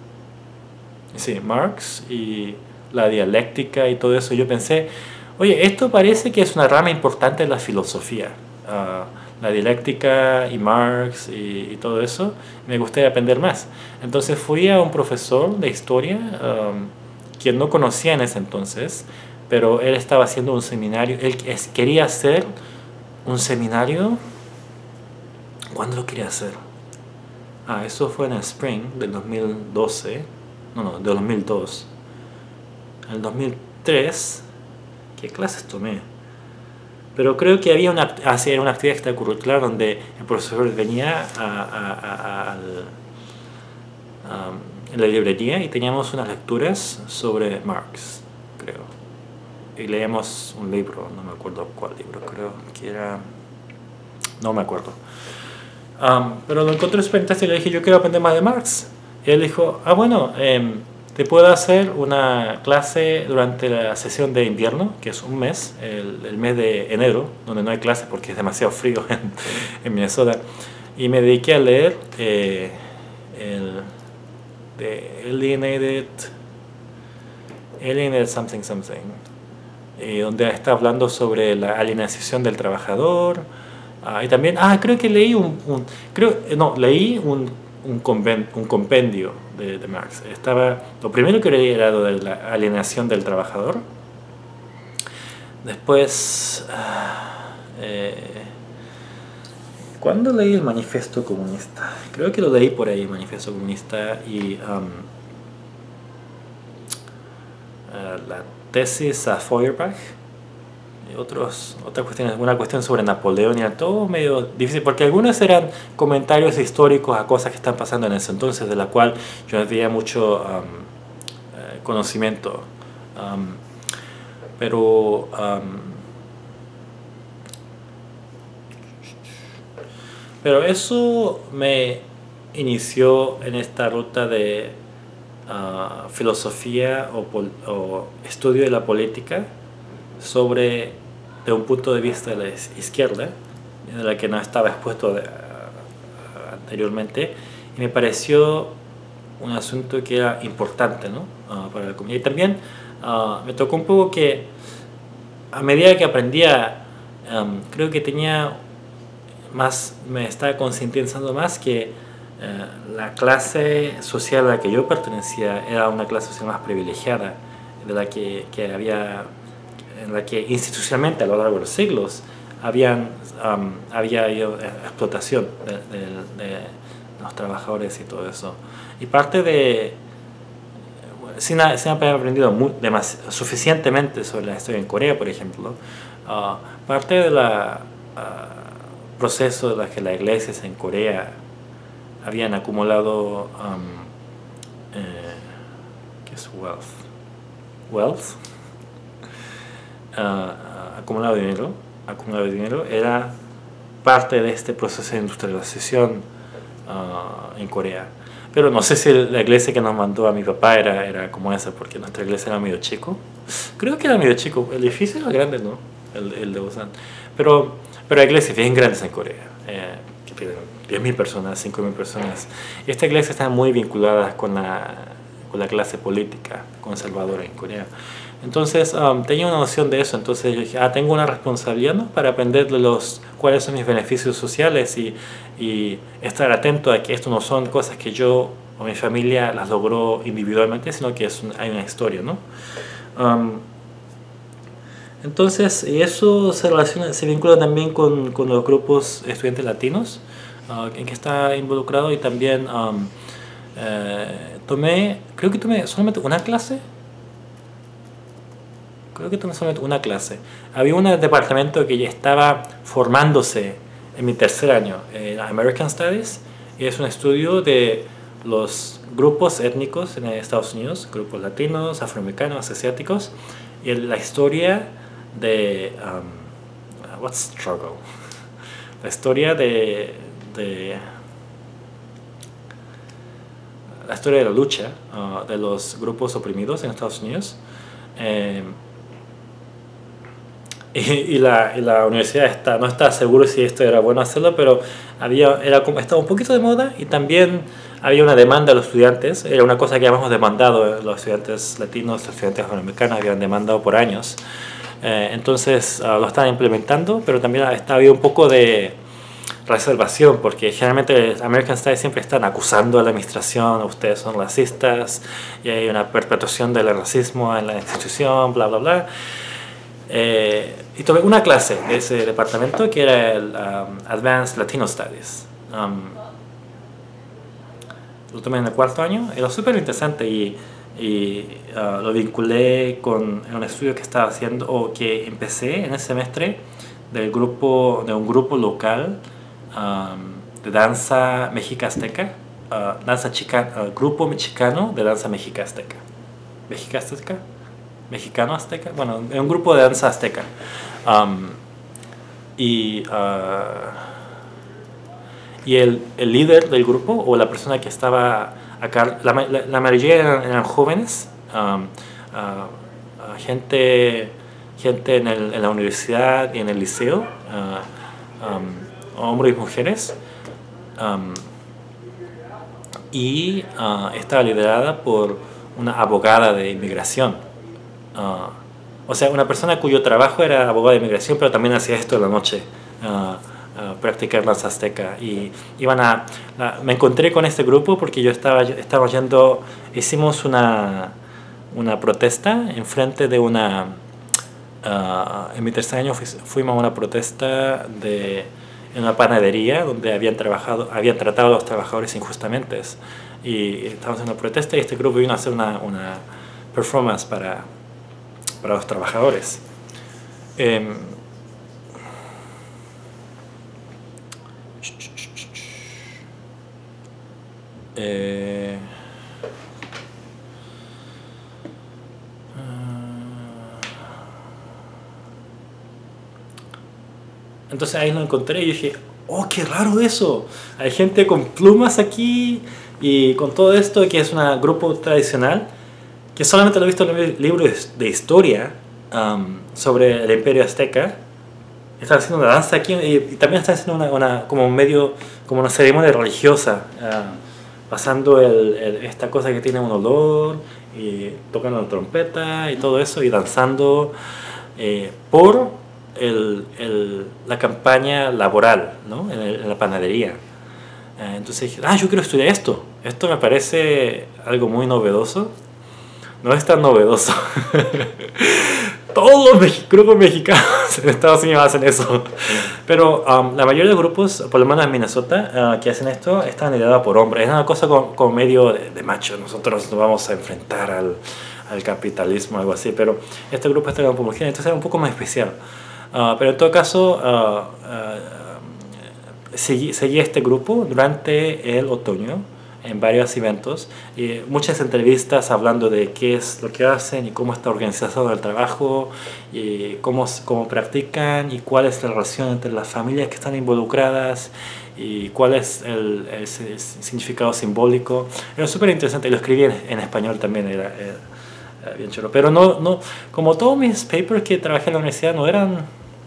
sí, Marx y la dialéctica y todo eso. Yo pensé, oye, esto parece que es una rama importante de la filosofía. Uh, la dialéctica y Marx y, y todo eso, me gustaría aprender más. Entonces fui a un profesor de historia, um, quien no conocía en ese entonces, pero él estaba haciendo un seminario, él es, quería hacer un seminario. ¿Cuándo lo quería hacer? Ah, eso fue en el spring del dos mil doce, no, no, del dos mil dos. En el dos mil tres, ¿qué clases tomé? Pero creo que había una, hacer una actividad extracurricular donde el profesor venía a, a, a, a, a, en la librería y teníamos unas lecturas sobre Marx, creo. Y leíamos un libro, no me acuerdo cuál libro, creo que era... no me acuerdo. Um, pero lo encontré súper interesante y le dije, yo quiero aprender más de Marx. Y él dijo, ah, bueno, eh, te puedo hacer una clase durante la sesión de invierno, que es un mes, el, el mes de enero, donde no hay clases porque es demasiado frío en, en Minnesota. Y me dediqué a leer eh, el de Alienated, Alienated Something Something, eh, donde está hablando sobre la alienación del trabajador. Ah, y también, ah, creo que leí un, un creo, no, leí un, un, conven, un compendio de, de Marx. Estaba, lo primero que leí era lo de la alienación del trabajador. Después, ah, eh, ¿Cuándo leí el Manifiesto Comunista? Creo que lo leí por ahí, el Manifiesto Comunista, y um, uh, la tesis a Feuerbach, y otros, otras cuestiones, una cuestión sobre Napoleón, y era todo medio difícil, porque algunos eran comentarios históricos a cosas que están pasando en ese entonces, de la cual yo no tenía mucho um, eh, conocimiento. Um, pero... Um, Pero eso me inició en esta ruta de uh, filosofía o, o estudio de la política sobre, de un punto de vista de la izquierda, de la que no estaba expuesto de, uh, anteriormente, y me pareció un asunto que era importante, ¿no? uh, para la comunidad. Y también uh, me tocó un poco que a medida que aprendía, um, creo que tenía más, me estaba concientizando más que eh, la clase social a la que yo pertenecía era una clase social más privilegiada, de la que, que había, en la que institucionalmente a lo largo de los siglos habían, um, había explotación de, de, de los trabajadores y todo eso. Y parte de, sin, sin haber aprendido muy, suficientemente sobre la historia en Corea, por ejemplo, uh, parte de la... Uh, proceso de las que las iglesias en Corea habían acumulado um, eh, ¿qué es wealth? Wealth uh, acumulado dinero acumulado dinero era parte de este proceso de industrialización uh, en Corea. Pero no sé si la iglesia que nos mandó a mi papá era, era como esa, porque nuestra iglesia era medio chico. Creo que era medio chico, el edificio era grande, ¿no? El, el de Busan. Pero Pero hay iglesias bien grandes en Corea, eh, que tienen diez mil personas, cinco mil personas. Y esta iglesia está muy vinculada con la, con la clase política conservadora en Corea. Entonces um, tenía una noción de eso. Entonces yo dije, ah, tengo una responsabilidad, ¿no?, para aprender de los, cuáles son mis beneficios sociales y, y estar atento a que esto no son cosas que yo o mi familia las logró individualmente, sino que es un, hay una historia, ¿no? Um, Entonces, y eso se relaciona, se vincula también con, con los grupos estudiantes latinos uh, en que está involucrado, y también um, eh, tomé, creo que tomé solamente una clase, creo que tomé solamente una clase. Había un departamento que ya estaba formándose en mi tercer año, eh, American Studies, y es un estudio de los grupos étnicos en Estados Unidos, grupos latinos, afroamericanos, asiáticos, y la historia de um, what's struggle la historia de, de la historia de la lucha uh, de los grupos oprimidos en Estados Unidos, eh, y, y, la, y la universidad está, no está seguro si esto era bueno hacerlo, pero había, era, estaba un poquito de moda, y también había una demanda de los estudiantes. Era una cosa que habíamos demandado, los estudiantes latinos, los estudiantes afroamericanos habían demandado por años. Eh, entonces uh, lo estaban implementando, pero también está, había un poco de reservación, porque generalmente American Studies siempre están acusando a la administración, ustedes son racistas, y hay una perpetuación del racismo en la institución, bla bla bla. Eh, y tomé una clase de ese departamento que era el um, Advanced Latino Studies. Um, lo tomé en el cuarto año, era súper interesante, y y uh, lo vinculé con un estudio que estaba haciendo, o que empecé en ese semestre, del grupo, de un grupo local um, de danza mexica azteca, uh, danza chica, uh, grupo mexicano de danza mexica azteca, mexica azteca, mexicano azteca, bueno, un grupo de danza azteca, um, y uh, y el, el líder del grupo, o la persona que estaba acá, la, la, la mayoría eran, eran jóvenes, um, uh, uh, gente, gente en, el, en la universidad y en el liceo, uh, um, hombres y mujeres, um, y uh, estaba liderada por una abogada de inmigración. Uh, o sea, una persona cuyo trabajo era abogada de inmigración, pero también hacía esto en la noche. Uh, Uh, practicar danza azteca, y iban a, a me encontré con este grupo porque yo estaba estaba yendo, hicimos una una protesta enfrente de una uh, en mi tercer año fuimos a una protesta de en una panadería donde habían, trabajado, habían tratado a los trabajadores injustamente. Y estaban haciendo protesta y este grupo vino a hacer una, una performance para, para los trabajadores. Eh, eh, Entonces ahí lo encontré y dije, oh, qué raro eso. Hay gente con plumas aquí y con todo esto, que es un grupo tradicional, que solamente lo he visto en el libro de historia um, sobre el Imperio Azteca. Están haciendo una danza aquí y, y también están haciendo una, una, como un medio, como una ceremonia religiosa, uh, pasando el, el, esta cosa que tiene un olor, y tocando la trompeta y todo eso, y danzando eh, por el, el, la campaña laboral, ¿no? en, el, en la panadería. Eh, entonces dije, ah, yo quiero estudiar esto. Esto me parece algo muy novedoso. No es tan novedoso. Todos los grupos mexicanos en Estados Unidos hacen eso. Pero um, la mayoría de los grupos, por lo menos en Minnesota, uh, que hacen esto, están liderados por hombres. Es una cosa como, como medio de, de macho. Nosotros nos vamos a enfrentar al, al capitalismo, algo así. Pero este grupo está como homogéneo, entonces era un poco más especial. Uh, pero en todo caso, uh, uh, seguí, seguí este grupo durante el otoño en varios eventos y muchas entrevistas hablando de qué es lo que hacen y cómo está organizado el trabajo y cómo, cómo practican y cuál es la relación entre las familias que están involucradas y cuál es el, el, el significado simbólico. Era súper interesante y lo escribí en, en español también, era, era bien chulo. Pero no, no, como todos mis papers que trabajé en la universidad no eran,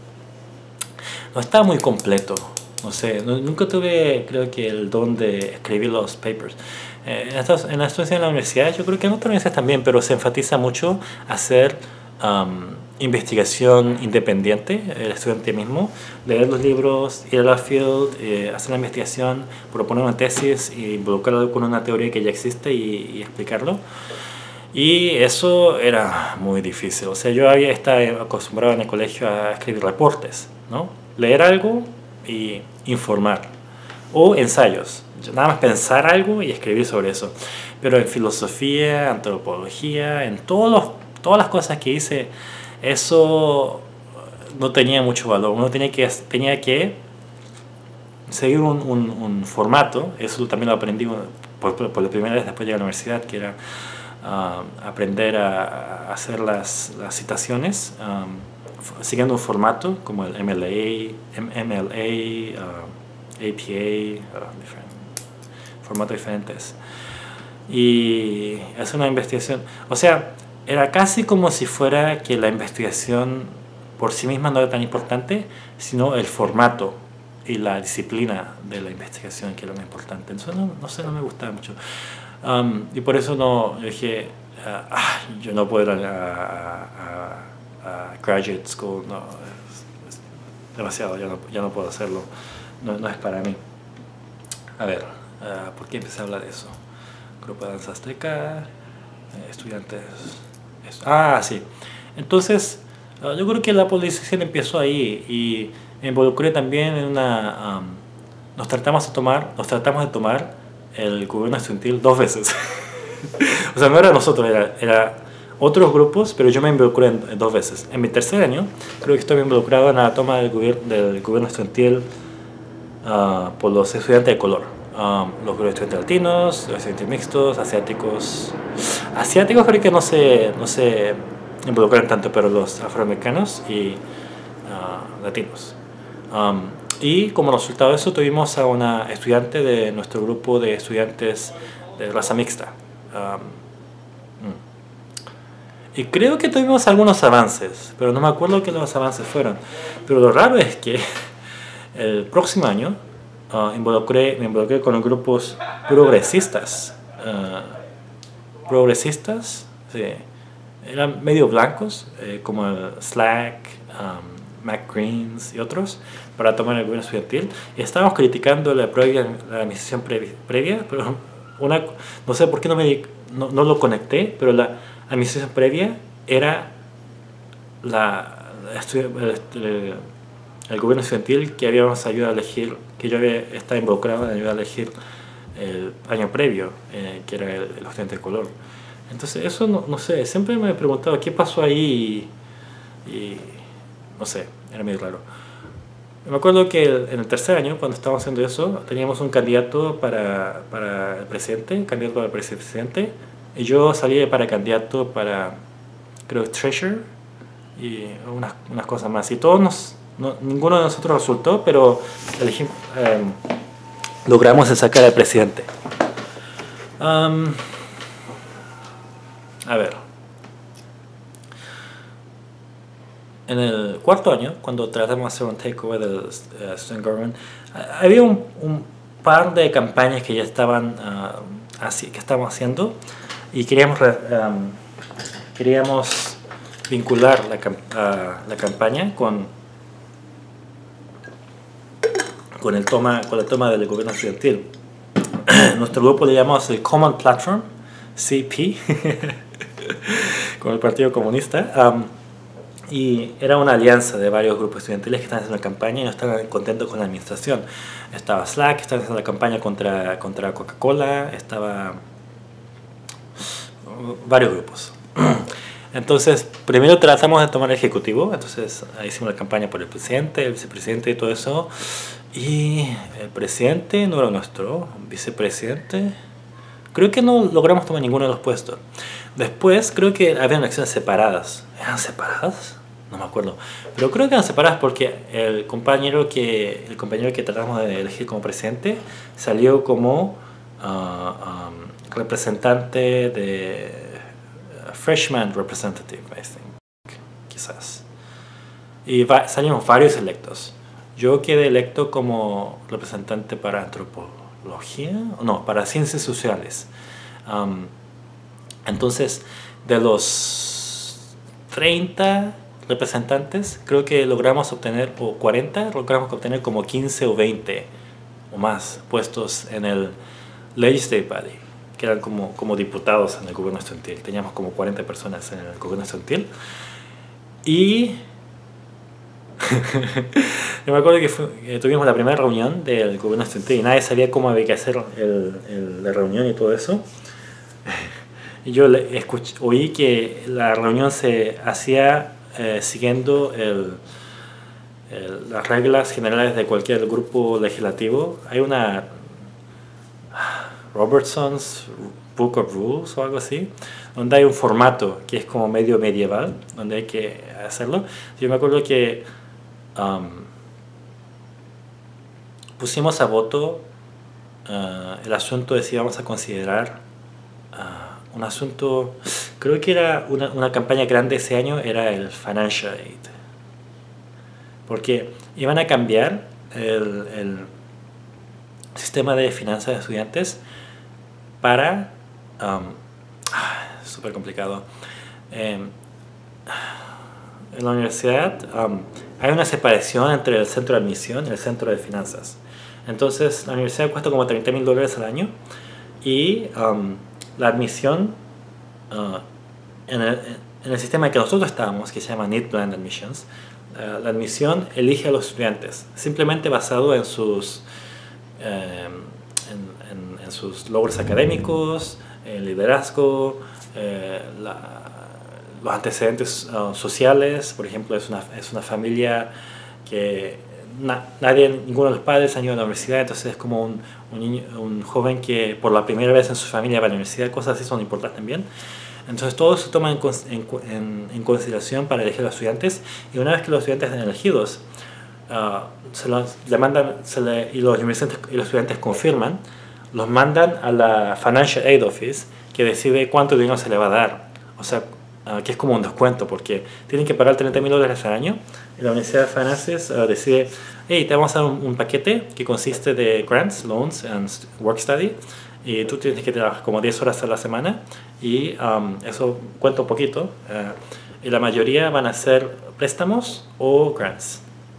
no estaba muy completo. No sé, no, nunca tuve, creo que, el don de escribir los papers. Eh, en, estos, en la estudiantes en la universidad, yo creo que en otras universidades también, pero se enfatiza mucho hacer um, investigación independiente, el estudiante mismo, leer los libros, ir a la field, eh, hacer la investigación, proponer una tesis y involucrarlo con una teoría que ya existe y, y explicarlo. Y eso era muy difícil. O sea, yo había estado acostumbrado en el colegio a escribir reportes, ¿no? Leer algo y informar, o ensayos, nada más pensar algo y escribir sobre eso. Pero en filosofía, antropología, en todos los, todas las cosas que hice, eso no tenía mucho valor. Uno tenía que, tenía que seguir un, un, un formato. Eso también lo aprendí por, por la primera vez después de llegar a la universidad, que era uh, aprender a, a hacer las, las citaciones um, siguiendo un formato como el M L A, M L A, uh, A P A, uh, diferentes, formatos diferentes. Y hacer una investigación. O sea, era casi como si fuera que la investigación por sí misma no era tan importante, sino el formato y la disciplina de la investigación que era lo más importante. Entonces, no, no sé, no me gustaba mucho. Um, y por eso no dije, uh, ah, yo no puedo ir a, a, a Uh, graduate school, no, es, es demasiado, ya no, ya no puedo hacerlo, no, no es para mí. A ver, uh, ¿por qué empecé a hablar de eso? Grupo de danza azteca, eh, estudiantes, eso. Ah, sí. Entonces, uh, yo creo que la polarización empezó ahí y me involucré también en una, um, nos tratamos de tomar, nos tratamos de tomar el gobierno estudiantil dos veces. O sea, no era nosotros, era, era otros grupos, pero yo me involucré en, en dos veces. En mi tercer año, creo que estoy involucrado en la toma del, gobier del gobierno estudiantil uh, por los estudiantes de color. Um, los estudiantes latinos, los estudiantes mixtos, asiáticos. Asiáticos creo que no se, no se involucran tanto, pero los afroamericanos y uh, latinos. Um, y como resultado de eso, tuvimos a una estudiante de nuestro grupo de estudiantes de raza mixta. Um, Y creo que tuvimos algunos avances, pero no me acuerdo qué los avances fueron. Pero lo raro es que el próximo año uh, involucré, me involucré con los grupos progresistas. Uh, progresistas, sí. Eran medio blancos, eh, como el Slack, um, McGreens y otros, para tomar el gobierno estudiantil. Y estábamos criticando la, previa, la administración previa, previa, pero una, no sé por qué no, me, no, no lo conecté, pero la administración previa era la, la, el gobierno estudiantil que habíamos ayudado a elegir, que yo había estado involucrado en ayudar a elegir el año previo, eh, que era el, el estudiante de color. Entonces eso, no, no sé, siempre me he preguntado qué pasó ahí y, y no sé, era medio raro. Me acuerdo que en el tercer año, cuando estábamos haciendo eso, teníamos un candidato para, para el presidente, candidato para el presidente, y yo salí para candidato para, creo, treasurer y unas, unas cosas más. Y todos nos, no, ninguno de nosotros resultó, pero elegimos, eh, logramos sacar al presidente. Um, a ver. En el cuarto año, cuando tratamos de hacer un takeover del uh, student government, había un, un par de campañas que ya estaban uh, así, que estábamos haciendo y queríamos um, queríamos vincular la, uh, la campaña con con el toma con la toma del gobierno estudiantil. Nuestro grupo le llamamos el Common Platform, C P, con el Partido Comunista. Um, Y era una alianza de varios grupos estudiantiles que estaban haciendo la campaña y no estaban contentos con la administración. Estaba Slack, estaba haciendo la campaña contra, contra Coca-Cola, estaba varios grupos. Entonces, primero tratamos de tomar el ejecutivo, entonces hicimos la campaña por el presidente, el vicepresidente y todo eso. Y el presidente no era nuestro, vicepresidente, creo que no logramos tomar ninguno de los puestos. Después creo que había elecciones separadas. ¿Eran separadas? No me acuerdo. Pero creo que eran separadas porque el compañero que, el compañero que tratamos de elegir como presidente salió como uh, um, representante de uh, freshman representative, I think, quizás. Y va, salimos varios electos. Yo quedé electo como representante para antropología, no, para ciencias sociales. Um, Entonces, de los treinta representantes, creo que logramos obtener, o cuarenta, logramos obtener como quince o veinte o más puestos en el Legislative Body, que eran como, como diputados en el gobierno estudiantil. Teníamos como cuarenta personas en el gobierno estudiantil. Y yo me acuerdo que, fue, que tuvimos la primera reunión del gobierno estudiantil y nadie sabía cómo había que hacer el, el, la reunión y todo eso. Y yo escuché, oí que la reunión se hacía eh, siguiendo el, el, las reglas generales de cualquier grupo legislativo. Hay una Robertson's Book of Rules o algo así, donde hay un formato que es como medio medieval, donde hay que hacerlo. Yo me acuerdo que um, pusimos a voto uh, el asunto de si vamos a considerar uh, un asunto, creo que era una, una campaña grande ese año, era el Financial Aid. Porque iban a cambiar el, el sistema de finanzas de estudiantes para... Um, súper complicado. Eh, en la universidad um, hay una separación entre el centro de admisión y el centro de finanzas. Entonces la universidad cuesta como treinta mil dólares al año y... Um, la admisión uh, en, el, en el sistema en que nosotros estábamos, que se llama Need Blend Admissions, uh, la admisión elige a los estudiantes simplemente basado en sus, eh, en, en, en sus logros académicos, el liderazgo, eh, la, los antecedentes uh, sociales. Por ejemplo, es una, es una familia que na, nadie, ninguno de los padres ha ido a la universidad, entonces es como un, un, niño, un joven que por la primera vez en su familia va a la universidad. Cosas así son importantes también. Entonces todo se toma en, en, en consideración para elegir a los estudiantes, y una vez que los estudiantes están elegidos, uh, se los, le mandan, se le, y, los y los estudiantes confirman, los mandan a la Financial Aid Office, que decide cuánto dinero se le va a dar. O sea, uh, que es como un descuento, porque tienen que pagar treinta mil dólares al año, y la Universidad de Finanzas uh, decide, hey, te vamos a dar un, un paquete que consiste de grants, loans and work study, y tú tienes que trabajar como diez horas a la semana, y um, eso cuenta un poquito, uh, y la mayoría van a ser préstamos o grants.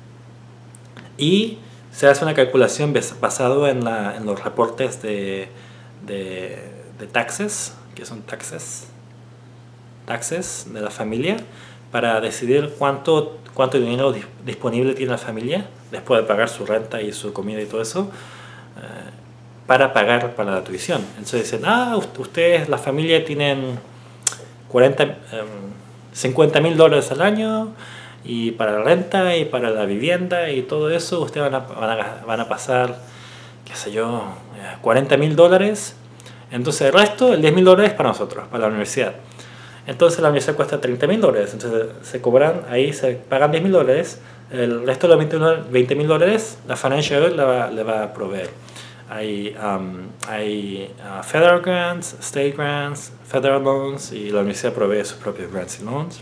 Y se hace una calculación basado en, la, en los reportes de, de, de taxes, que son taxes, taxes de la familia, para decidir cuánto, cuánto dinero dis disponible tiene la familia después de pagar su renta y su comida y todo eso, eh, para pagar para la tuición. Entonces dicen, ah, ustedes, la familia, tienen cuarenta, eh, cincuenta mil dólares al año, y para la renta y para la vivienda y todo eso ustedes van a, van a, van a pasar, qué sé yo, cuarenta mil dólares. Entonces el resto, el diez mil dólares para nosotros, para la universidad. Entonces la universidad cuesta treinta mil dólares, entonces se cobran, ahí se pagan diez mil dólares, el resto de los veinte mil dólares la financial aid le va, le va a proveer. Hay, um, hay uh, federal grants, state grants, federal loans, y la universidad provee sus propios grants y loans.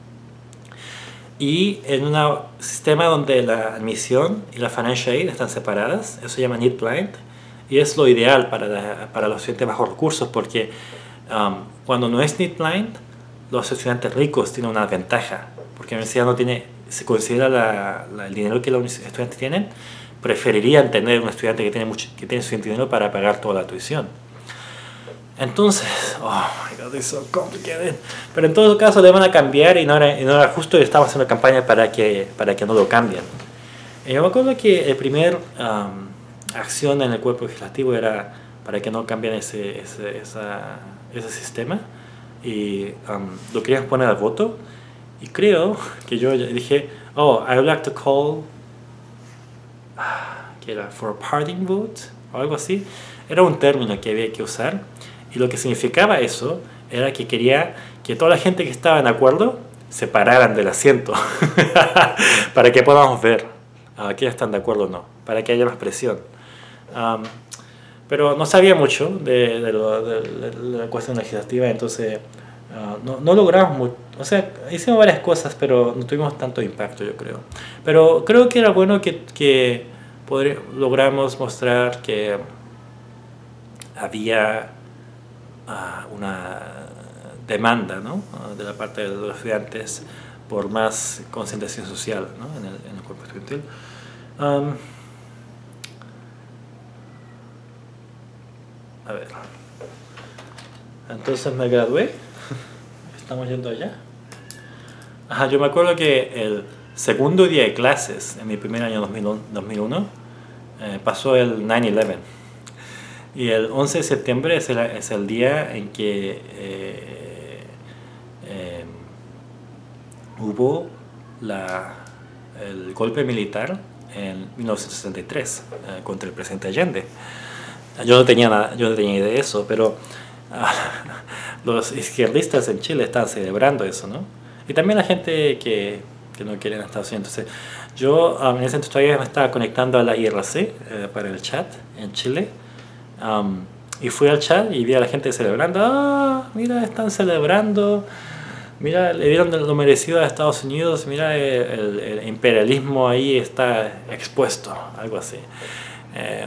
Y en un sistema donde la admisión y la financial aid están separadas, eso se llama need blind, y es lo ideal para, la, para los estudiantes bajos recursos, porque um, cuando no es need blind, los estudiantes ricos tienen una ventaja, porque la universidad no tiene, se considera la, la, el dinero que los estudiantes tienen, preferirían tener un estudiante que tiene, mucho, que tiene suficiente dinero para pagar toda la tuición. Entonces, oh my god, it's so complicated. Pero en todo caso le van a cambiar, y no era, y no era justo, y estaba haciendo campaña para que, para que no lo cambien. Y yo me acuerdo que el primer um, acción en el cuerpo legislativo era para que no cambien ese, ese, esa, ese sistema, y um, lo querían poner al voto, y creo que yo dije, oh, I would like to call, que era for a parting vote, o algo así. Era un término que había que usar, y lo que significaba eso era que quería que toda la gente que estaba en acuerdo se pararan del asiento para que podamos ver uh, quiénes están de acuerdo o no, para que haya más presión. Um, pero no sabía mucho de, de, lo, de, de la cuestión legislativa, entonces uh, no, no logramos mucho. O sea, hicimos varias cosas, pero no tuvimos tanto impacto, yo creo. Pero creo que era bueno que, que podría, logramos mostrar que había uh, una demanda, ¿no?, uh, de la parte de los estudiantes por más concentración social, ¿no?, en, el, en el cuerpo estudiantil. Um, a ver, entonces me gradué, estamos yendo allá. Ajá, yo me acuerdo que el segundo día de clases en mi primer año dos mil uno eh, pasó el nueve once. Y el once de septiembre es el, es el día en que eh, eh, hubo la, el golpe militar en mil novecientos sesenta y tres eh, contra el presidente Allende. Yo no tenía nada, yo no tenía idea de eso, pero uh, los izquierdistas en Chile estaban celebrando eso, ¿no? Y también la gente que, que no quiere en Estados Unidos. Entonces, yo um, en ese entonces todavía me estaba conectando a la I R C eh, para el chat en Chile. Um, y fui al chat y vi a la gente celebrando. Ah, mira, están celebrando, mira, le dieron lo merecido a Estados Unidos, mira, el, el imperialismo ahí está expuesto, algo así. Eh,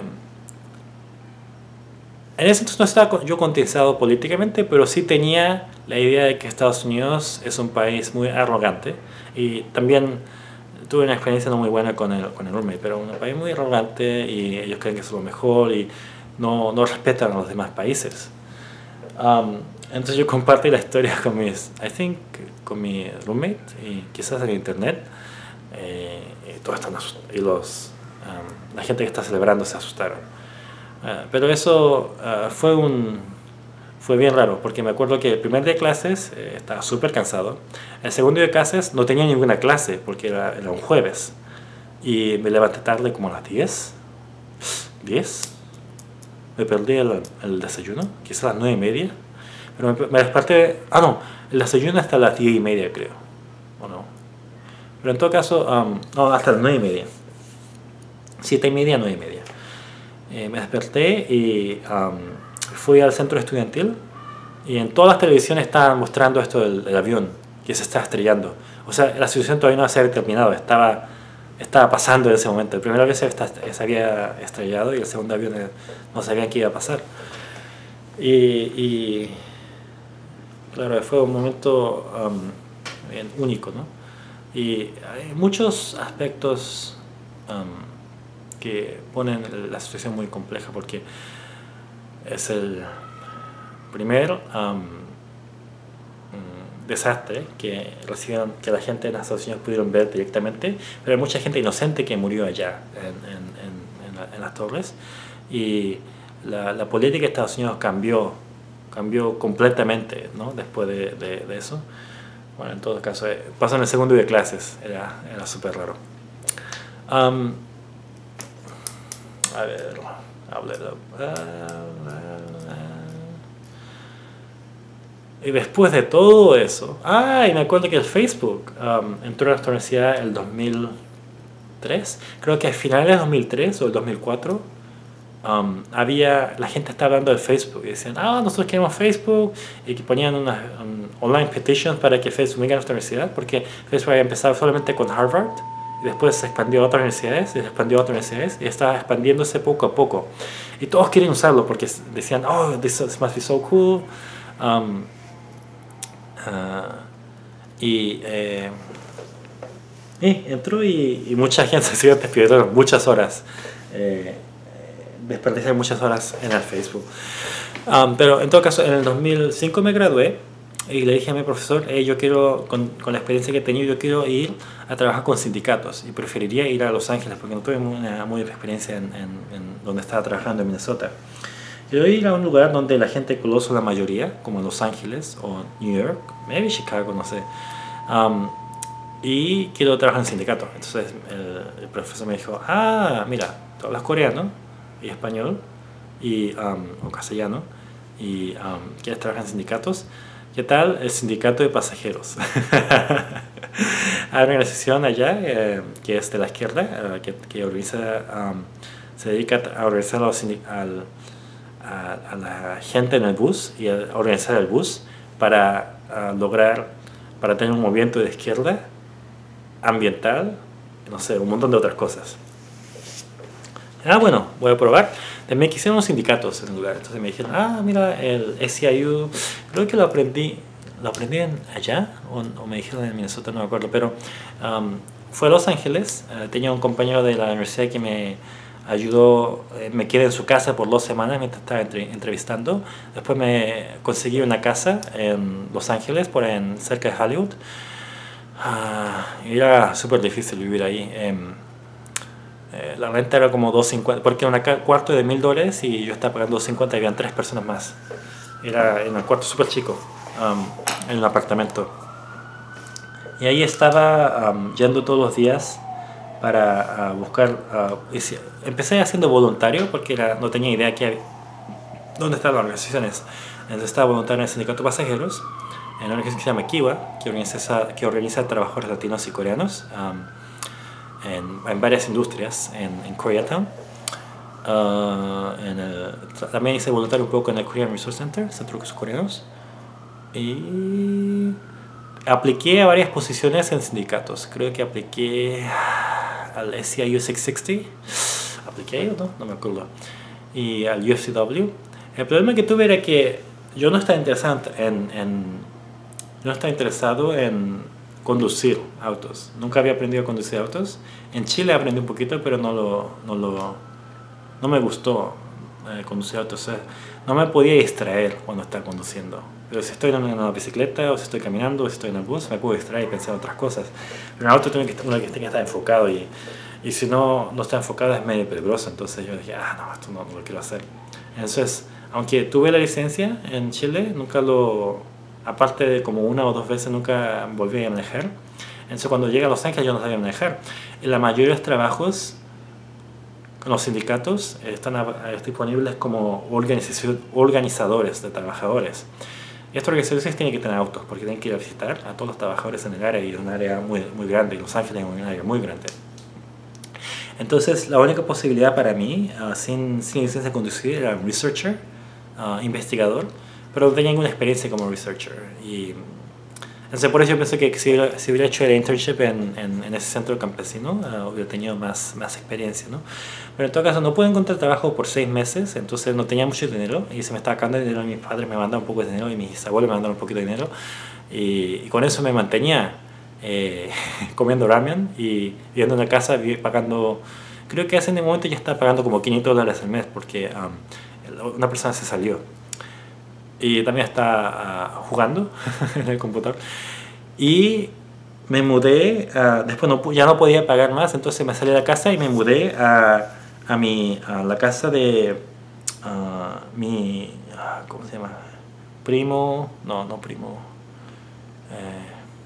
en ese entonces no estaba yo contestado políticamente, pero sí tenía la idea de que Estados Unidos es un país muy arrogante, y también tuve una experiencia no muy buena con el, con el roommate, pero un país muy arrogante, y ellos creen que es lo mejor, y no, no respetan a los demás países. Um, entonces yo compartí la historia con mis, I think, con mi roommate, y quizás en internet, eh, y todos están asustados, y los, um, la gente que está celebrando se asustaron. Uh, pero eso uh, fue un, fue bien raro, porque me acuerdo que el primer día de clases eh, estaba súper cansado. El segundo día de clases no tenía ninguna clase, porque era, era un jueves, y me levanté tarde como a las diez, diez. Me perdí el, el desayuno, quizás a las nueve y media, pero me, me desperté, ah no, el desayuno hasta las diez y media creo, o no, pero en todo caso, um, no, hasta las nueve y media, siete y media, nueve y media, eh, me desperté y um, fui al centro estudiantil, y en todas las televisiones estaban mostrando esto del, del avión que se está estrellando. O sea, la situación todavía no se había terminado, estaba... estaba pasando en ese momento. El primer avión se, se había estrellado, y el segundo avión no sabían qué iba a pasar. Y, y claro, fue un momento um, bien único, ¿no? Y hay muchos aspectos um, que ponen la situación muy compleja, porque es el primer um, desastre que recibieron, que la gente en Estados Unidos pudieron ver directamente, pero hay mucha gente inocente que murió allá en, en, en, en, la, en las torres, y la, la política de Estados Unidos cambió, cambió completamente, ¿no? Después de, de, de eso. Bueno, en todo caso, eh, pasó en el segundo día de clases, era, era súper raro. Um, a ver, hablé de... Y después de todo eso, ah, y me acuerdo que el Facebook um, entró a nuestra universidad el dos mil tres, creo que a finales de dos mil tres o el dos mil cuatro, um, había, la gente estaba hablando del Facebook y decían, ah, nosotros queremos Facebook, y que ponían unas um, online petitions para que Facebook venga a nuestra universidad, porque Facebook había empezado solamente con Harvard, y después se expandió a otras universidades, y se expandió a otras universidades, y estaba expandiéndose poco a poco. Y todos quieren usarlo porque decían, oh, this, this must be so cool. Um, Uh, y, eh, y entró y, y mucha gente se siguió despidiendo muchas horas, eh, desperdiciar muchas horas en el Facebook. Um, pero en todo caso, en el dos mil cinco me gradué y le dije a mi profesor, hey, yo quiero, con, con la experiencia que he tenido, yo quiero ir a trabajar con sindicatos y preferiría ir a Los Ángeles porque no tuve una muy buena experiencia en, en, en donde estaba trabajando en Minnesota. Quiero ir a un lugar donde la gente colosa la mayoría, como Los Ángeles o New York, maybe Chicago, no sé. Um, y quiero trabajar en sindicato. Entonces el, el profesor me dijo, ah, mira, tú hablas coreano y español, y, um, o castellano, y um, quieres trabajar en sindicatos. ¿Qué tal el sindicato de pasajeros? Hay una organización allá eh, que es de la izquierda, uh, que, que organiza, um, se dedica a organizar los al A, a la gente en el bus y a organizar el bus para a lograr, para tener un movimiento de izquierda ambiental, no sé, un montón de otras cosas. Ah, bueno, voy a probar. También quisieron los sindicatos en el lugar, entonces me dijeron, ah, mira, el S I U, creo que lo aprendí, lo aprendí en allá, o, o me dijeron en Minnesota, no me acuerdo, pero um, fue a Los Ángeles, uh, tenía un compañero de la universidad que me ayudó, eh, me quedé en su casa por dos semanas mientras estaba entre, entrevistando. Después me conseguí una casa en Los Ángeles, por en, cerca de Hollywood. Uh, y era súper difícil vivir ahí. Eh, eh, la renta era como dos cincuenta, porque era un cuarto de mil dólares y yo estaba pagando dos cincuenta y habían tres personas más. Era en un cuarto súper chico, um, en un apartamento. Y ahí estaba um, yendo todos los días para uh, buscar, uh, empecé haciendo voluntario porque era, no tenía idea que, dónde estaban las organizaciones. Entonces estaba voluntario en el sindicato de pasajeros, en una organización que se llama Kiwa, que organiza, que organiza trabajadores latinos y coreanos um, en, en varias industrias en, en Koreatown. Uh, en el, también hice voluntario un poco en el Korean Resource Center, Centro de Coreanos, y apliqué a varias posiciones en sindicatos. Creo que apliqué al S I U seiscientos sesenta, apliqué o no, no me acuerdo, y al U F C W. El problema que tuve era que yo no estaba interesado en, en no estaba interesado en conducir autos. Nunca había aprendido a conducir autos. En Chile aprendí un poquito, pero no lo, no lo, no me gustó eh, conducir autos. O sea, no me podía distraer cuando estaba conduciendo. Pero si estoy en una bicicleta, o si estoy caminando, o si estoy en el bus, me puedo distraer y pensar en otras cosas. Pero en el auto tengo que, uno tiene que estar enfocado, y, y si no, no está enfocado es medio peligroso. Entonces yo dije, ah, no, esto no, no lo quiero hacer. Entonces, aunque tuve la licencia en Chile, nunca lo, aparte de como una o dos veces, nunca volví a manejar. Entonces cuando llegué a Los Ángeles yo no sabía manejar. Y la mayoría de los trabajos los sindicatos están disponibles como organizadores de trabajadores. Y estas organizaciones tienen que tener autos porque tienen que ir a visitar a todos los trabajadores en el área, y es un área muy, muy grande, y Los Ángeles es un área muy grande. Entonces la única posibilidad para mí, uh, sin, sin licencia de conducir, era un researcher, uh, investigador, pero no tenía ninguna experiencia como researcher. Y entonces por eso yo pensé que si hubiera, si hubiera hecho el internship en, en, en ese centro campesino, uh, hubiera tenido más, más experiencia, ¿no? Pero en todo caso no pude encontrar trabajo por seis meses, entonces no tenía mucho dinero y se me estaba acabando el dinero. Mis padres me mandaban un poco de dinero y mis abuelos me mandaban un poquito de dinero, y, y con eso me mantenía eh, comiendo ramen y viviendo en una casa, pagando, creo que hace en el momento ya estaba pagando como quinientos dólares al mes porque um, una persona se salió. y también está uh, jugando en el computador. Y me mudé, uh, después no, ya no podía pagar más, entonces me salí de la casa y me mudé a, a, mi, a la casa de uh, mi, uh, ¿cómo se llama? Primo, no, no primo, eh,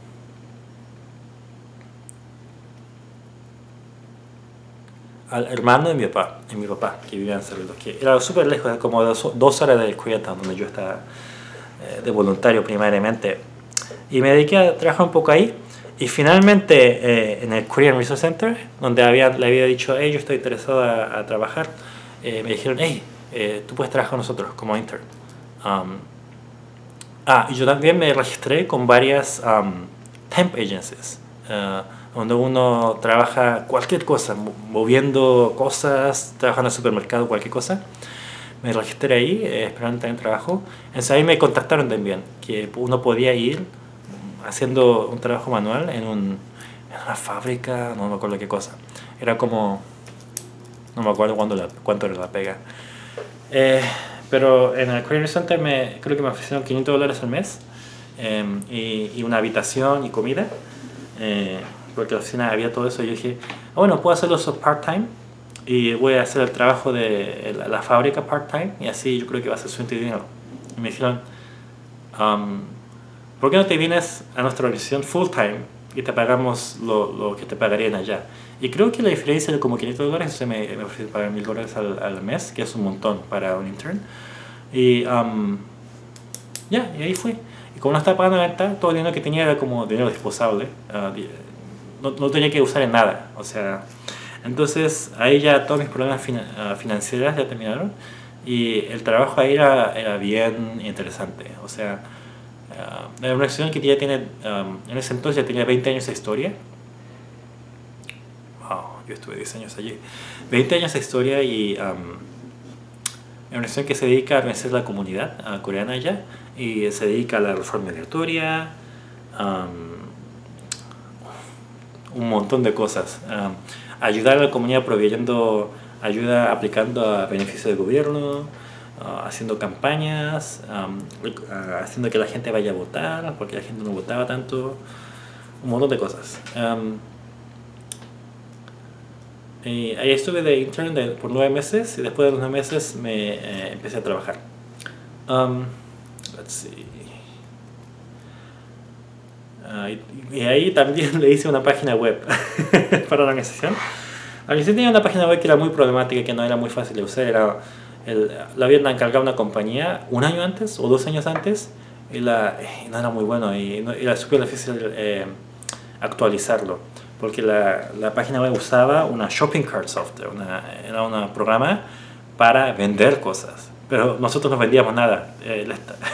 al hermano de mi papá, de mi papá que vivía en Cerritos, que era súper lejos, como dos, dos horas de Koreatown, donde yo estaba eh, de voluntario primariamente. Y me dediqué a trabajar un poco ahí. Y finalmente eh, en el Korean Resource Center, donde había, le había dicho, hey, yo estoy interesado a, a trabajar, eh, me dijeron, hey, eh, tú puedes trabajar con nosotros como intern. Um, ah, y yo también me registré con varias um, temp agencies, uh, donde uno trabaja cualquier cosa, moviendo cosas, trabajando en el supermercado, cualquier cosa. Me registré ahí, eh, esperando también trabajo. Entonces ahí me contactaron también, que uno podía ir haciendo un trabajo manual en, un, en una fábrica, no me acuerdo qué cosa. Era como, no me acuerdo cuándo la, cuánto era la pega. Eh, pero en el Korean Center me, creo que me ofrecieron quinientos dólares al mes, eh, y, y una habitación y comida. Eh, porque en la oficina había todo eso, y yo dije, oh, bueno, puedo hacerlo eso part-time y voy a hacer el trabajo de la, la fábrica part-time y así yo creo que va a ser suficiente dinero. Y me dijeron, um, ¿por qué no te vienes a nuestra organización full-time y te pagamos lo, lo que te pagarían allá? Y creo que la diferencia de como quinientos dólares, entonces me, me ofrecieron pagar mil dólares al, al mes, que es un montón para un intern. Y um, ya, y ahí fui. Y como no estaba pagando la renta, todo el dinero que tenía era como dinero disposable. Uh, No, no tenía que usar en nada, o sea, entonces ahí ya todos mis problemas fina, uh, financieros ya terminaron y el trabajo ahí era, era bien interesante, o sea, uh, la organización que ya tiene, um, en ese entonces ya tenía veinte años de historia. Wow, yo estuve diez años allí, veinte años de historia y um, una organización que se dedica a organizar la comunidad uh, coreana allá y se dedica a la reforma migratoria, um, un montón de cosas. Um, ayudar a la comunidad proveyendo ayuda, aplicando a beneficios del gobierno, uh, haciendo campañas, um, uh, haciendo que la gente vaya a votar, porque la gente no votaba tanto, un montón de cosas. Um, y ahí estuve de intern de, por nueve meses y después de los nueve meses me eh, empecé a trabajar. Um, let's see. Uh, y, y ahí también le hice una página web para la organización. La organización tenía una página web que era muy problemática, que no era muy fácil de usar. Era el, la habían encargado una compañía un año antes o dos años antes y, la, y no era muy bueno y no, era súper difícil eh, actualizarlo porque la, la página web usaba una shopping cart software, una, era un programa para vender cosas, pero nosotros no vendíamos nada. Eh,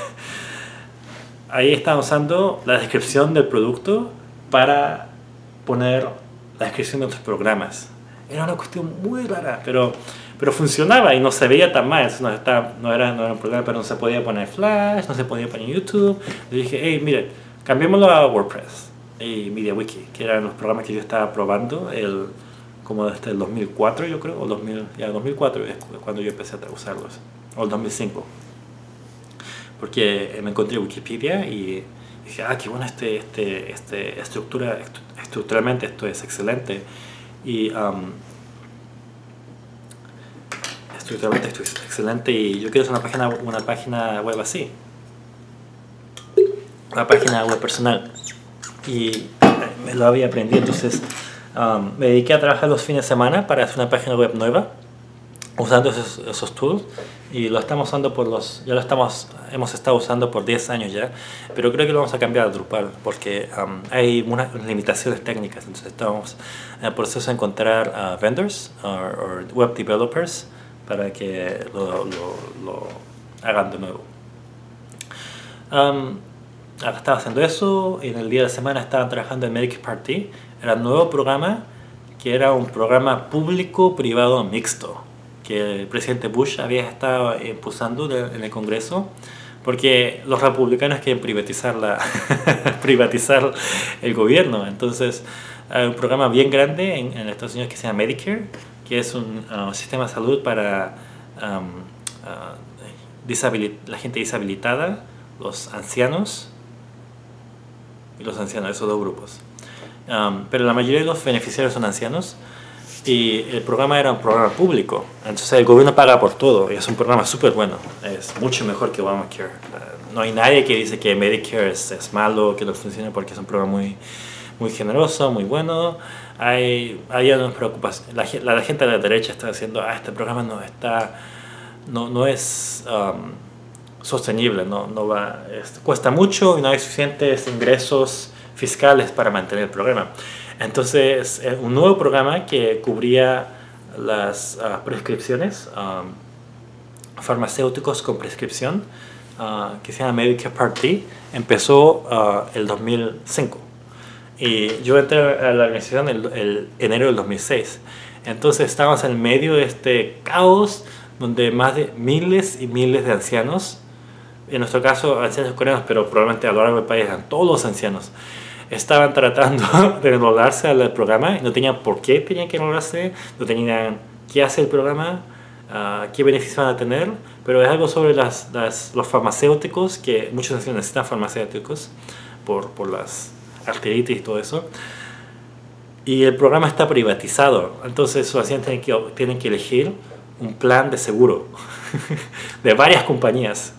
Ahí estaban usando la descripción del producto para poner la descripción de otros programas. Era una cuestión muy rara, pero, pero funcionaba y no se veía tan mal. No, estaba, no, era, no era un programa, pero no se podía poner Flash, no se podía poner YouTube. Le dije, hey, mire, cambiémoslo a WordPress y MediaWiki, que eran los programas que yo estaba probando el, como desde el dos mil cuatro, yo creo, o dos mil, ya dos mil cuatro es cuando yo empecé a usarlos, o el dos mil cinco. Porque me encontré en Wikipedia y dije, ah, qué bueno, este, este, este estructura, estructuralmente esto es excelente. Y um, estructuralmente esto es excelente y yo quiero hacer una página, una página web así. Una página web personal. Y me lo había aprendido, entonces um, me dediqué a trabajar los fines de semana para hacer una página web nueva, usando esos, esos tools. Y lo estamos usando por los, ya lo estamos, hemos estado usando por diez años ya, pero creo que lo vamos a cambiar a Drupal porque um, hay unas limitaciones técnicas, entonces estamos en el proceso de encontrar uh, vendors o web developers para que lo, lo, lo hagan de nuevo. Um, ahora estaba haciendo eso y en el día de semana estaba trabajando en Medicare Part D. Era un nuevo programa que era un programa público-privado mixto que el presidente Bush había estado impulsando en el Congreso porque los republicanos quieren privatizar, la privatizar el gobierno. Entonces hay un programa bien grande en, en Estados Unidos que se llama Medicare, que es un uh, sistema de salud para um, uh, la gente deshabilitada, los ancianos y los ancianos, esos dos grupos. Um, pero la mayoría de los beneficiarios son ancianos y el programa era un programa público, entonces el gobierno paga por todo y es un programa súper bueno, es mucho mejor que Obamacare. Uh, no hay nadie que dice que Medicare es, es malo, que no funciona, porque es un programa muy, muy generoso, muy bueno. Hay, hay una preocupación, la, la, la gente de la derecha está diciendo, ah, este programa no está, no, no es um, sostenible, no, no va, es, cuesta mucho y no hay suficientes ingresos fiscales para mantener el programa. Entonces, un nuevo programa que cubría las uh, prescripciones, um, farmacéuticos con prescripción, uh, que se llama Medicare Part D, empezó uh, el dos mil cinco. Y yo entré a la organización el, el enero del dos mil seis. Entonces estábamos en medio de este caos donde más de miles y miles de ancianos, en nuestro caso ancianos coreanos, pero probablemente a lo largo del país eran todos los ancianos, estaban tratando de enrolarse al programa y no tenían por qué tenían que enrolarse, no tenían qué hacer el programa, uh, qué beneficios van a tener, pero es algo sobre las, las, los farmacéuticos, que muchos ancianos necesitan farmacéuticos por, por las arteritis y todo eso, y el programa está privatizado, entonces sus ancianos tienen que, tienen que elegir un plan de seguro de varias compañías.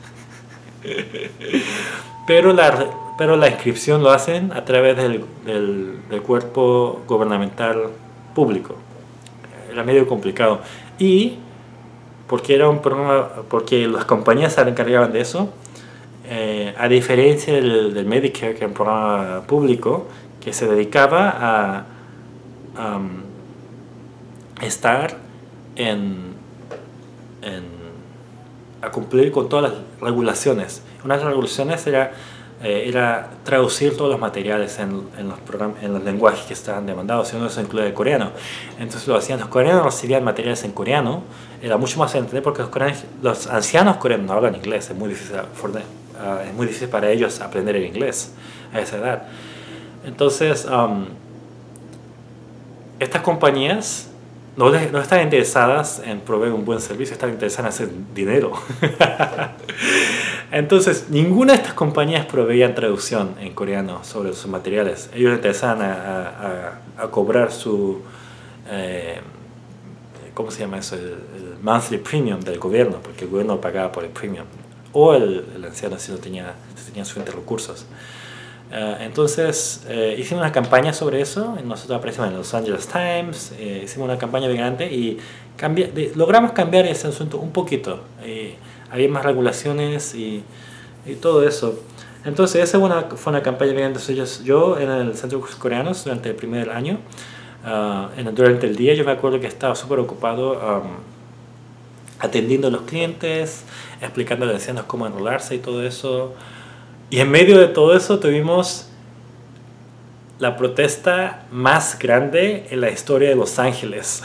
Pero la, pero la inscripción lo hacen a través del, del, del cuerpo gubernamental público. Era medio complicado. Y porque era un programa, porque las compañías se encargaban de eso, eh, a diferencia del, del Medicare, que era un programa público que se dedicaba a um, estar en, en a cumplir con todas las regulaciones. Una de las regulaciones era, eh, era traducir todos los materiales en, en, los en los lenguajes que estaban demandados, y uno de esos incluye el coreano. Entonces lo hacían, los coreanos recibían materiales en coreano, era mucho más fácil entender porque los, coreanos, los ancianos coreanos no hablan inglés, es muy difícil, uh, es muy difícil para ellos aprender el inglés a esa edad. Entonces, um, estas compañías No, no están interesadas en proveer un buen servicio, están interesadas en hacer dinero. Entonces, ninguna de estas compañías proveían traducción en coreano sobre sus materiales. Ellos les interesaban a, a, a cobrar su, eh, ¿cómo se llama eso? El, el monthly premium del gobierno, porque el gobierno pagaba por el premium. O el, el anciano si no tenía, si tenía suficientes recursos. Uh, entonces uh, hicimos una campaña sobre eso, nosotros aparecimos en Los Angeles Times, uh, hicimos una campaña bien grande y cambi de, logramos cambiar ese asunto un poquito, uh, había más regulaciones y, y todo eso. Entonces esa fue una, fue una campaña bien grande. Entonces, yo en el Centro de Cursos Coreanos durante el primer año, uh, en, durante el día yo me acuerdo que estaba súper ocupado um, atendiendo a los clientes, explicando a los ancianos cómo enrolarse y todo eso. Y en medio de todo eso tuvimos la protesta más grande en la historia de Los Ángeles.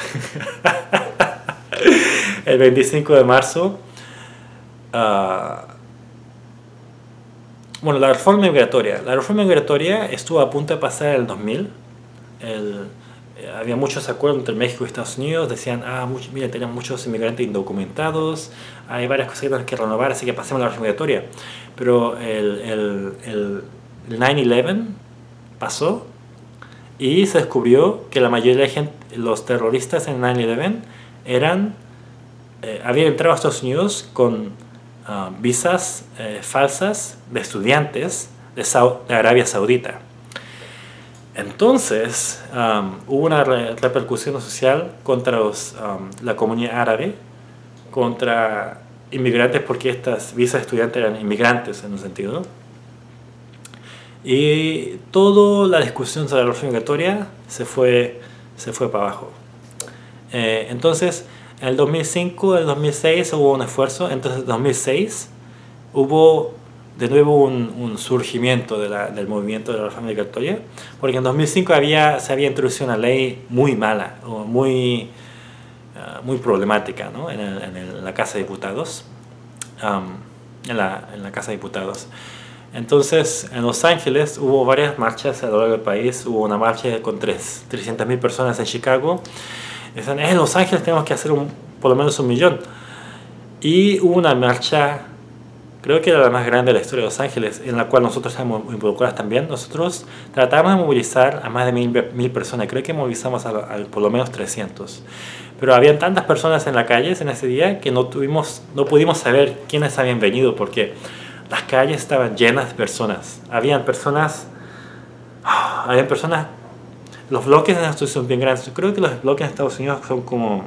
El veinticinco de marzo. Uh, bueno, la reforma migratoria. La reforma migratoria estuvo a punto de pasar en el dos mil. El, eh, había muchos acuerdos entre México y Estados Unidos. Decían, ah, mucho, mira, tenemos muchos inmigrantes indocumentados. Hay varias cosas que tenemos que renovar, así que pasemos a la reforma migratoria. Pero el, el, el, el nueve once pasó y se descubrió que la mayoría de la gente, los terroristas en el nueve once eran, eh, habían entrado a Estados Unidos con uh, visas eh, falsas de estudiantes de, Sau de Arabia Saudita. Entonces um, hubo una re repercusión social contra los, um, la comunidad árabe, contra inmigrantes, porque estas visas de estudiantes eran inmigrantes en un sentido. Y toda la discusión sobre la reforma migratoria se fue, se fue para abajo. Eh, entonces, en el dos mil cinco, en el dos mil seis hubo un esfuerzo. Entonces, en el dos mil seis hubo de nuevo un, un surgimiento de la, del movimiento de la reforma migratoria, porque en dos mil cinco había, se había introducido una ley muy mala, o muy... Uh, muy problemática, ¿no? en, el, en, el, en la Casa de Diputados, um, en, la, en la Casa de Diputados. Entonces, en Los Ángeles hubo varias marchas a lo largo del país. Hubo una marcha con trescientas mil personas en Chicago. Dicen, en Los Ángeles tenemos que hacer un, por lo menos un millón. Y hubo una marcha, creo que era la más grande de la historia de Los Ángeles, en la cual nosotros estamos involucrados también. Nosotros tratamos de movilizar a más de mil, mil personas, creo que movilizamos a, a por lo menos trescientos. Pero habían tantas personas en la calle en ese día que no, tuvimos, no pudimos saber quiénes habían venido, porque las calles estaban llenas de personas. Habían personas, habían personas, los bloques en Estados Unidos son bien grandes. Yo creo que los bloques en Estados Unidos son como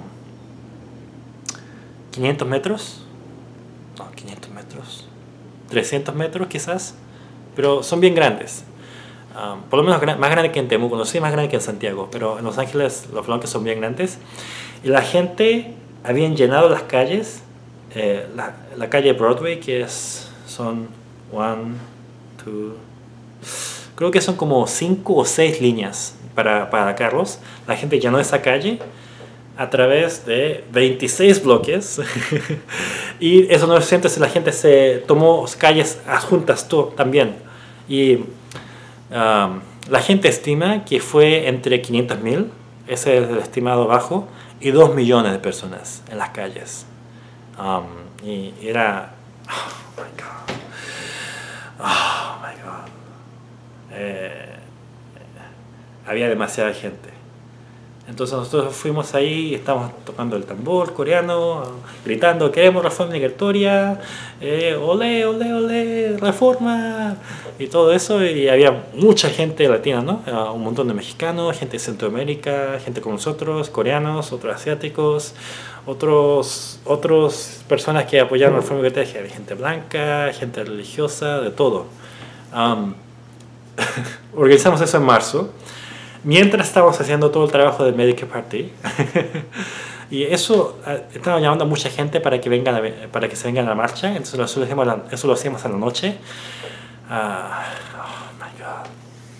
quinientos metros, no, quinientos metros, trescientos metros quizás, pero son bien grandes. Um, por lo menos gran, más grande que en Temuco, no sé, más grande que en Santiago, pero en Los Ángeles los bloques son bien grandes. Y la gente habían llenado las calles, eh, la, la calle Broadway, que es, son one, two, creo que son como cinco o seis líneas para, para carros. La gente llenó esa calle a través de veintiséis bloques. Y eso no es suficiente si la gente se tomó calles adjuntas tú, también. Y um, la gente estima que fue entre quinientos mil, ese es el estimado bajo, y dos millones de personas en las calles. Um, y era... Oh my God. Oh my God. Eh, había demasiada gente. Entonces nosotros fuimos ahí, estábamos tocando el tambor coreano, gritando, queremos reforma migratoria, eh, olé, olé, olé, reforma, y todo eso. Y había mucha gente latina, ¿no? Uh, un montón de mexicanos, gente de Centroamérica, gente como nosotros, coreanos, otros asiáticos, otros, otros personas que apoyaron la reforma migratoria, había gente blanca, gente religiosa, de todo. Um, organizamos eso en marzo. Mientras estábamos haciendo todo el trabajo del Medicare Part D. Y eso, estaba llamando a mucha gente para que vengan a, para que se vengan a la marcha. Entonces eso lo hacíamos, eso lo hacíamos a la noche. Uh, oh my God.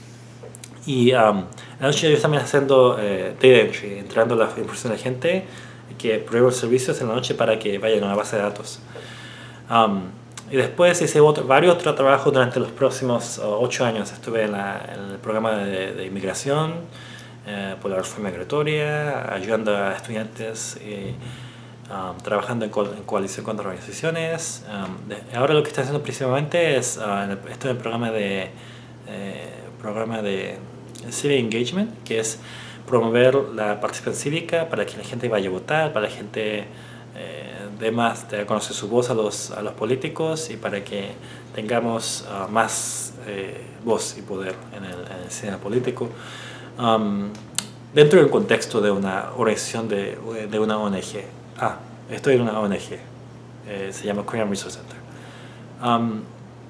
Y um, a la noche yo también haciendo eh, data entry, entrando la información de la gente que prueba servicios en la noche para que vayan a una base de datos. Um, Y después hice otro, varios otros trabajos durante los próximos uh, ocho años. Estuve en, la, en el programa de, de inmigración, eh, por la reforma migratoria, ayudando a estudiantes, y, um, trabajando en, co en coalición contra organizaciones. Um, de, ahora lo que estoy haciendo principalmente es, uh, en el, estoy en el programa de, eh, programa de Civic Engagement, que es promover la participación cívica para que la gente vaya a votar, para la gente... Eh, de más de conocer su voz a los, a los políticos, y para que tengamos uh, más eh, voz y poder en el, en el escenario político, um, dentro del contexto de una organización de, de una O N G. Ah, estoy en una O N G, eh, se llama Korean Resource Center. Um,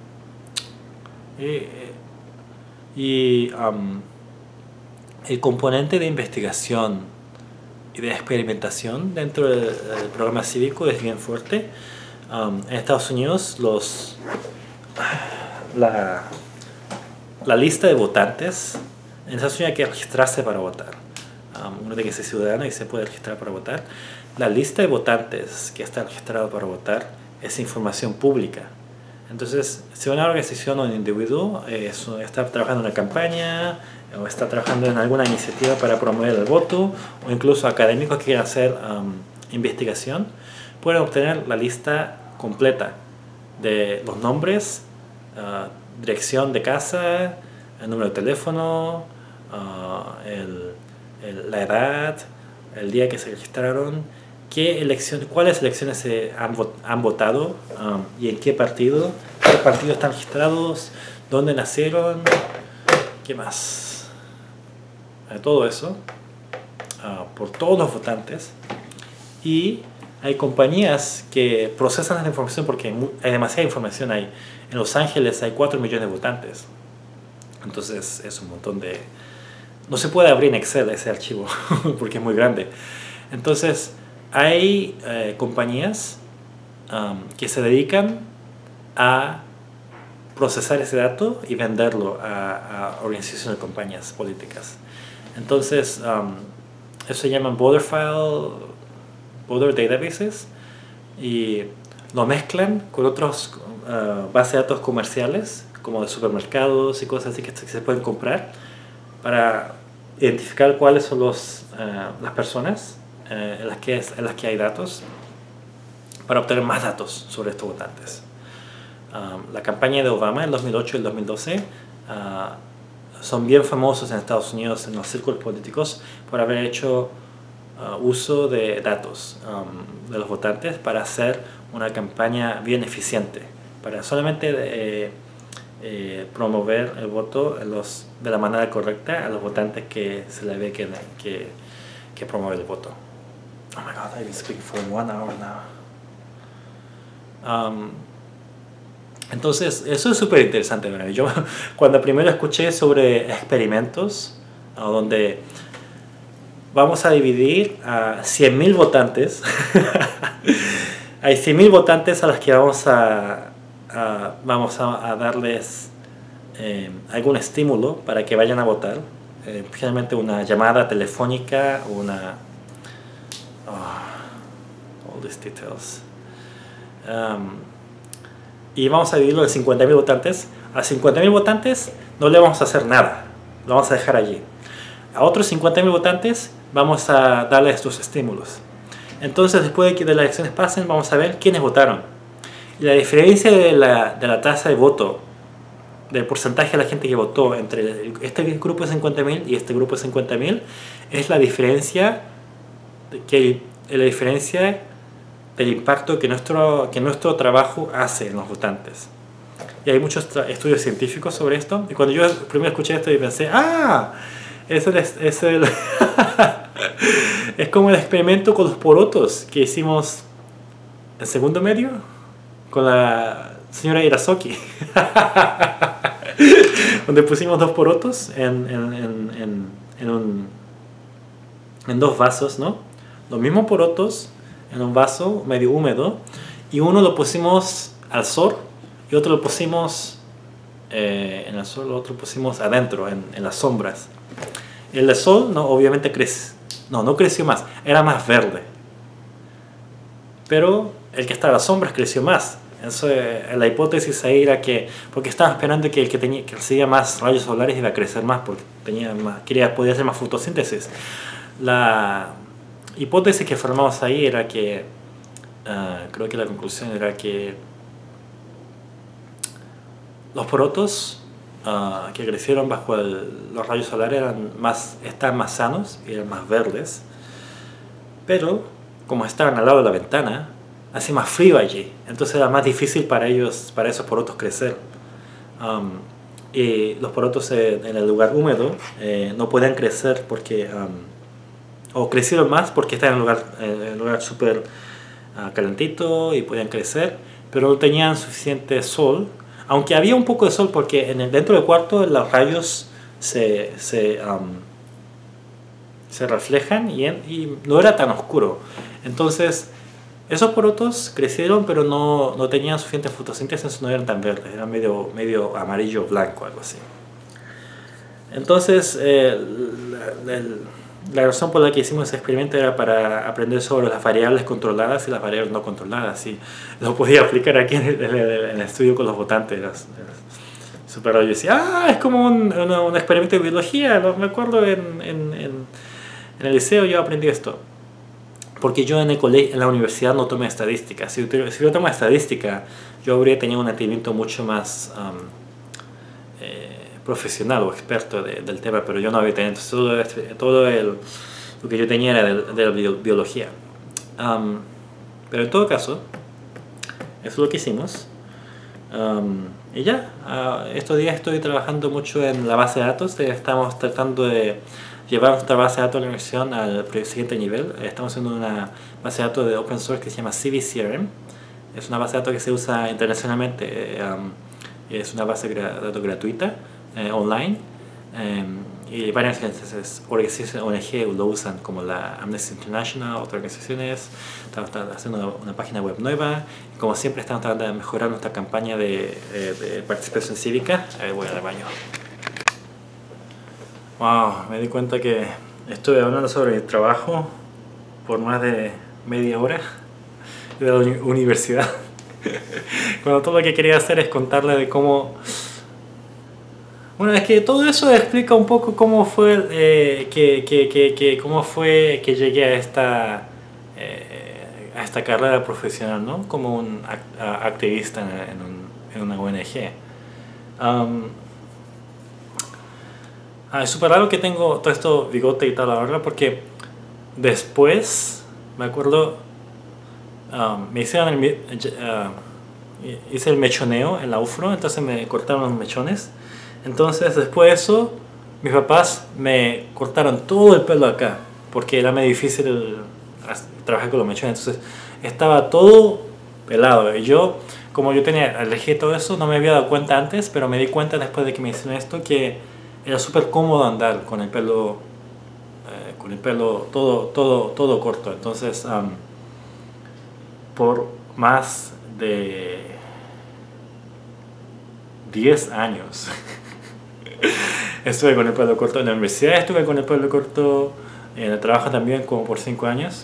y y um, el componente de investigación y de experimentación dentro del, del programa cívico es bien fuerte. Um, en Estados Unidos los, la, la lista de votantes, en Estados Unidos hay que registrarse para votar. Um, uno tiene que ser ciudadano y se puede registrar para votar. La lista de votantes que está registrado para votar es información pública. Entonces, si una organización o un individuo eh, está trabajando en una campaña o está trabajando en alguna iniciativa para promover el voto, o incluso académicos que quieran hacer um, investigación, pueden obtener la lista completa de los nombres, uh, dirección de casa, el número de teléfono, uh, el, el, la edad, el día que se registraron, qué elección, cuáles elecciones se han, han votado, um, y en qué partido, qué partidos están registrados, dónde nacieron, qué más. Todo eso, uh, por todos los votantes. Y hay compañías que procesan esa información porque hay, hay demasiada información ahí. En Los Ángeles hay cuatro millones de votantes. Entonces es un montón de... No se puede abrir en Excel ese archivo porque es muy grande. Entonces hay eh, compañías um, que se dedican a procesar ese dato y venderlo a, a organizaciones de compañías políticas. Entonces, um, eso se llama Voter File, Voter Databases, y lo mezclan con otros uh, bases de datos comerciales, como de supermercados y cosas así que se pueden comprar, para identificar cuáles son los, uh, las personas uh, en, las que es, en las que hay datos, para obtener más datos sobre estos votantes. Um, la campaña de Obama en dos mil ocho y el dos mil doce uh, son bien famosos en Estados Unidos en los círculos políticos por haber hecho uh, uso de datos um, de los votantes para hacer una campaña bien eficiente, para solamente eh, eh, promover el voto en los, de la manera correcta a los votantes que se le ve que, que, que promueve el voto. Oh my God, I've been speaking for one hour now. Um, Entonces, eso es súper interesante. ¿Verdad? Yo cuando primero escuché sobre experimentos, ¿no? Donde vamos a dividir a cien mil votantes, hay cien mil votantes a los que vamos a, a, vamos a, a darles eh, algún estímulo para que vayan a votar, eh, generalmente una llamada telefónica, una... Oh, all these details. Um, y vamos a dividirlo en cincuenta mil votantes. A cincuenta mil votantes no le vamos a hacer nada, lo vamos a dejar allí. A otros cincuenta mil votantes vamos a darle estos estímulos. Entonces, después de que las elecciones pasen, vamos a ver quiénes votaron. Y la diferencia de la, de la tasa de voto, del porcentaje de la gente que votó entre este grupo de cincuenta mil y este grupo de cincuenta mil, es la diferencia, que, la diferencia del impacto que nuestro, que nuestro trabajo hace en los votantes. Y hay muchos estudios científicos sobre esto. Y cuando yo primero escuché esto y pensé, ¡ah! Es, el, es, el es como el experimento con los porotos que hicimos en segundo medio con la señora Irasoki. Donde pusimos dos porotos en, en, en, en, en, un, en dos vasos, ¿no? Los mismos porotos en un vaso medio húmedo, y uno lo pusimos al sol y otro lo pusimos eh, en el sol, el otro lo pusimos adentro, en, en las sombras. El de sol, no, obviamente creció, no, no creció más, era más verde, pero el que estaba a las sombras creció más. Eso, eh, la hipótesis ahí era que, porque estaban esperando que el que, tenía, que recibía más rayos solares iba a crecer más, porque tenía más, quería, podía hacer más fotosíntesis. La hipótesis que formamos ahí era que, uh, creo que la conclusión era que los porotos uh, que crecieron bajo el, los rayos solares eran más, estaban más sanos y eran más verdes, pero como estaban al lado de la ventana, hacía más frío allí, entonces era más difícil para ellos, para esos porotos crecer. Um, y los porotos eh, en el lugar húmedo eh, no podían crecer porque... Um, o crecieron más porque estaban en un lugar, en un lugar súper uh, calentito y podían crecer, pero no tenían suficiente sol, aunque había un poco de sol porque en el, dentro del cuarto los rayos se, se, um, se reflejan y, en, y no era tan oscuro. Entonces esos porotos crecieron pero no, no tenían suficiente fotosíntesis, no eran tan verdes, eran medio, medio amarillo blanco, algo así. Entonces eh, el, el, la razón por la que hicimos ese experimento era para aprender sobre las variables controladas y las variables no controladas. Y lo podía aplicar aquí en el, en el, en el estudio con los votantes. Las, las super raro. Yo decía, ah, es como un, un, un experimento de biología. Lo, me acuerdo en, en, en, en el liceo yo aprendí esto. Porque yo en, el colegio, en la universidad no tomé estadística. Si, si yo tomaba estadística, yo habría tenido un entendimiento mucho más... Um, eh, profesional o experto de, del tema, pero yo no había tenido todo, todo el, lo que yo tenía era de, de la biología. Um, pero en todo caso, eso es lo que hicimos. Um, y ya, uh, estos días estoy trabajando mucho en la base de datos. Estamos tratando de llevar nuestra base de datos de la universidad al siguiente nivel. Estamos haciendo una base de datos de open source que se llama C V C R M. Es una base de datos que se usa internacionalmente. Um, es una base de datos gratuita. Eh, online eh, y varias organizaciones O N G lo usan, como la Amnesty International, otras organizaciones. Estamos haciendo una, una página web nueva y, como siempre, estamos tratando de mejorar nuestra campaña de, eh, de participación cívica. Ahí voy al baño. Wow, me di cuenta que estuve hablando sobre mi trabajo por más de media hora de la uni universidad cuando todo lo que quería hacer es contarle de cómo... Bueno, es que todo eso explica un poco cómo fue eh, que, que, que, que, cómo fue que llegué a esta, eh, a esta carrera profesional, ¿no? Como un act activista en, en, un, en una O N G. Um, ah, es súper raro que tengo todo esto bigote y tal ahora, porque después, me acuerdo, um, me hicieron el, uh, hice el mechoneo en la U F R O, entonces me cortaron los mechones. Entonces después de eso, mis papás me cortaron todo el pelo acá, porque era muy difícil trabajar con los mechones. Entonces estaba todo pelado. Y yo, como yo tenía alergia y todo eso, no me había dado cuenta antes, pero me di cuenta después de que me hicieron esto que era súper cómodo andar con el pelo, eh, con el pelo todo, todo, todo corto. Entonces, um, por más de diez años estuve con el pelo corto. En la universidad estuve con el pelo corto, en el trabajo también como por cinco años.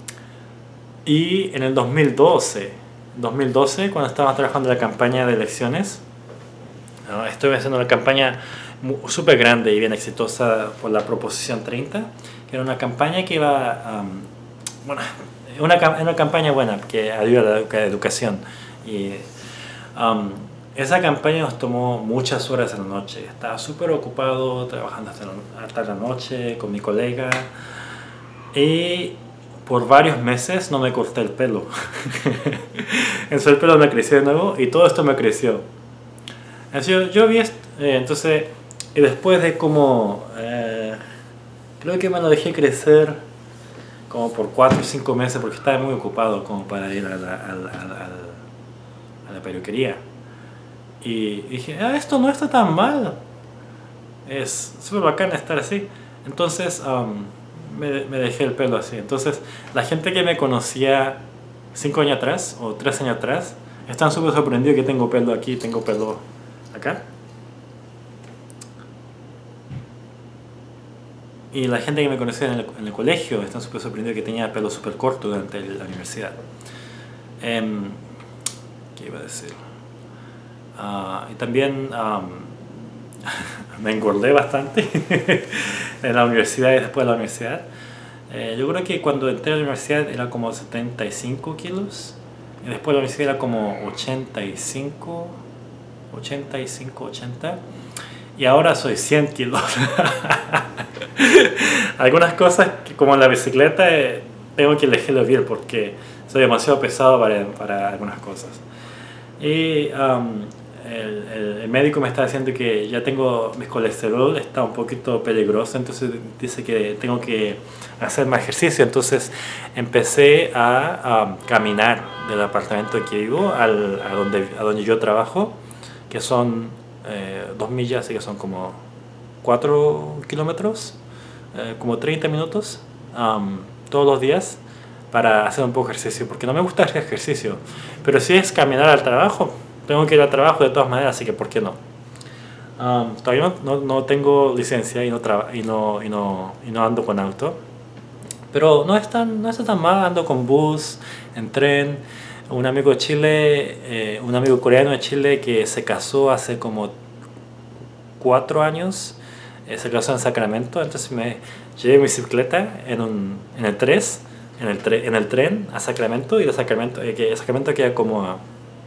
Y en el dos mil doce, cuando estaba trabajando en la campaña de elecciones, ¿no? Estuve haciendo una campaña súper grande y bien exitosa por la Proposición treinta, que era una campaña que iba, um, bueno, una, una campaña buena que ayuda a la educación. Y um, esa campaña nos tomó muchas horas en la noche. Estaba súper ocupado trabajando hasta la, hasta la noche con mi colega. Y por varios meses no me corté el pelo. Entonces el pelo me creció de nuevo y todo esto me creció. Entonces yo, yo vi esto, eh, entonces, y después de como, eh, creo que me lo dejé crecer como por cuatro o cinco meses porque estaba muy ocupado como para ir a la, a la, a la, a la peluquería. Y dije, ah, esto no está tan mal. Es súper bacán estar así. Entonces um, me, me dejé el pelo así. Entonces la gente que me conocía cinco años atrás o tres años atrás están súper sorprendidos que tengo pelo aquí, tengo pelo acá. Y la gente que me conocía en el, en el colegio están súper sorprendidos que tenía pelo súper corto durante la universidad. Um, ¿Qué iba a decir? Uh, y también um, me engordé bastante en la universidad y después de la universidad. Eh, yo creo que cuando entré a la universidad era como setenta y cinco kilos y después de la universidad era como ochenta y cinco, ochenta y ahora soy cien kilos. Algunas cosas que, como en la bicicleta, eh, tengo que elegirlo bien porque soy demasiado pesado para, para algunas cosas. Y um, el, el, el médico me está diciendo que ya tengo mi colesterol, está un poquito peligroso, entonces dice que tengo que hacer más ejercicio. Entonces empecé a um, caminar del apartamento que vivo al, a, donde, a donde yo trabajo, que son eh, dos millas, así que son como cuatro kilómetros, eh, como treinta minutos um, todos los días para hacer un poco de ejercicio, porque no me gusta hacer ejercicio, pero si es caminar al trabajo, tengo que ir al trabajo de todas maneras, así que ¿por qué no? Um, todavía no, no, no tengo licencia y no, y, no, y, no, y no ando con auto, pero no está no está tan mal, ando con bus, en tren. Un amigo de Chile, eh, un amigo coreano de Chile que se casó hace como cuatro años, eh, se casó en Sacramento, entonces me llevé mi bicicleta en, un, en el tres, en el, tre en el tren a Sacramento, y de Sacramento, eh, que Sacramento queda como a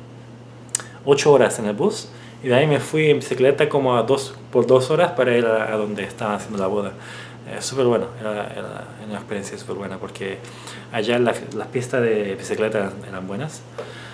ocho horas en el bus, y de ahí me fui en bicicleta como a dos, por dos horas para ir a, a donde estaban haciendo la boda. Eh, súper bueno, era, era una experiencia súper buena porque allá la, las pistas de bicicleta eran, eran buenas.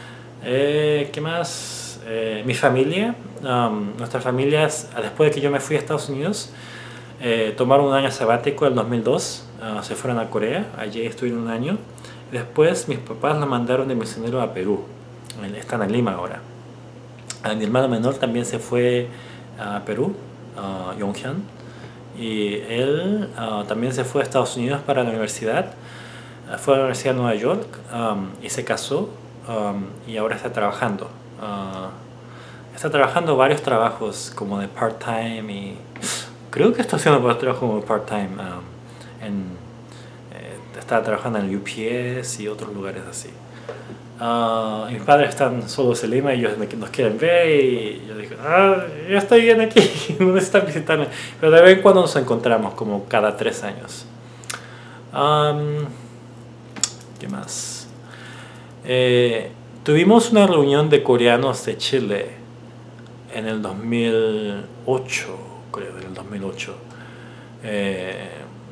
Eh, ¿Qué más? Eh, mi familia, um, nuestras familias, después de que yo me fui a Estados Unidos, eh, tomaron un año sabático en el dos mil dos, uh, se fueron a Corea, allí estuvieron un año. Después mis papás nos mandaron de misionero a Perú, están en Lima ahora. Uh, mi hermano menor también se fue a Perú, uh, Yonghyun, y él uh, también se fue a Estados Unidos para la universidad, uh, fue a la Universidad de Nueva York um, y se casó, um, y ahora está trabajando. Uh, está trabajando varios trabajos como de part-time, y creo que está haciendo varios trabajos como part-time. Um, en, eh, está trabajando en U P S y otros lugares así. Uh, mis padres están solos en Lima y ellos nos quieren ver, y yo digo, ah, yo estoy bien aquí, no necesitan visitarme, pero de vez en cuando nos encontramos como cada tres años. Um, ¿Qué más? Eh, tuvimos una reunión de coreanos de Chile en el dos mil ocho, creo, en el dos mil ocho. Eh,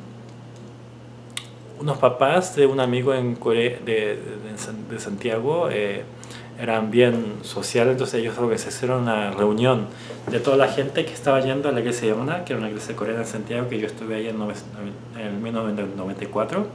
unos papás de un amigo en Corea, de, de, de Santiago, eh, eran bien sociales, entonces ellos organizaron una reunión de toda la gente que estaba yendo a la iglesia Yamuna, que era una iglesia coreana en Santiago, que yo estuve ahí en, en mil novecientos noventa y cuatro.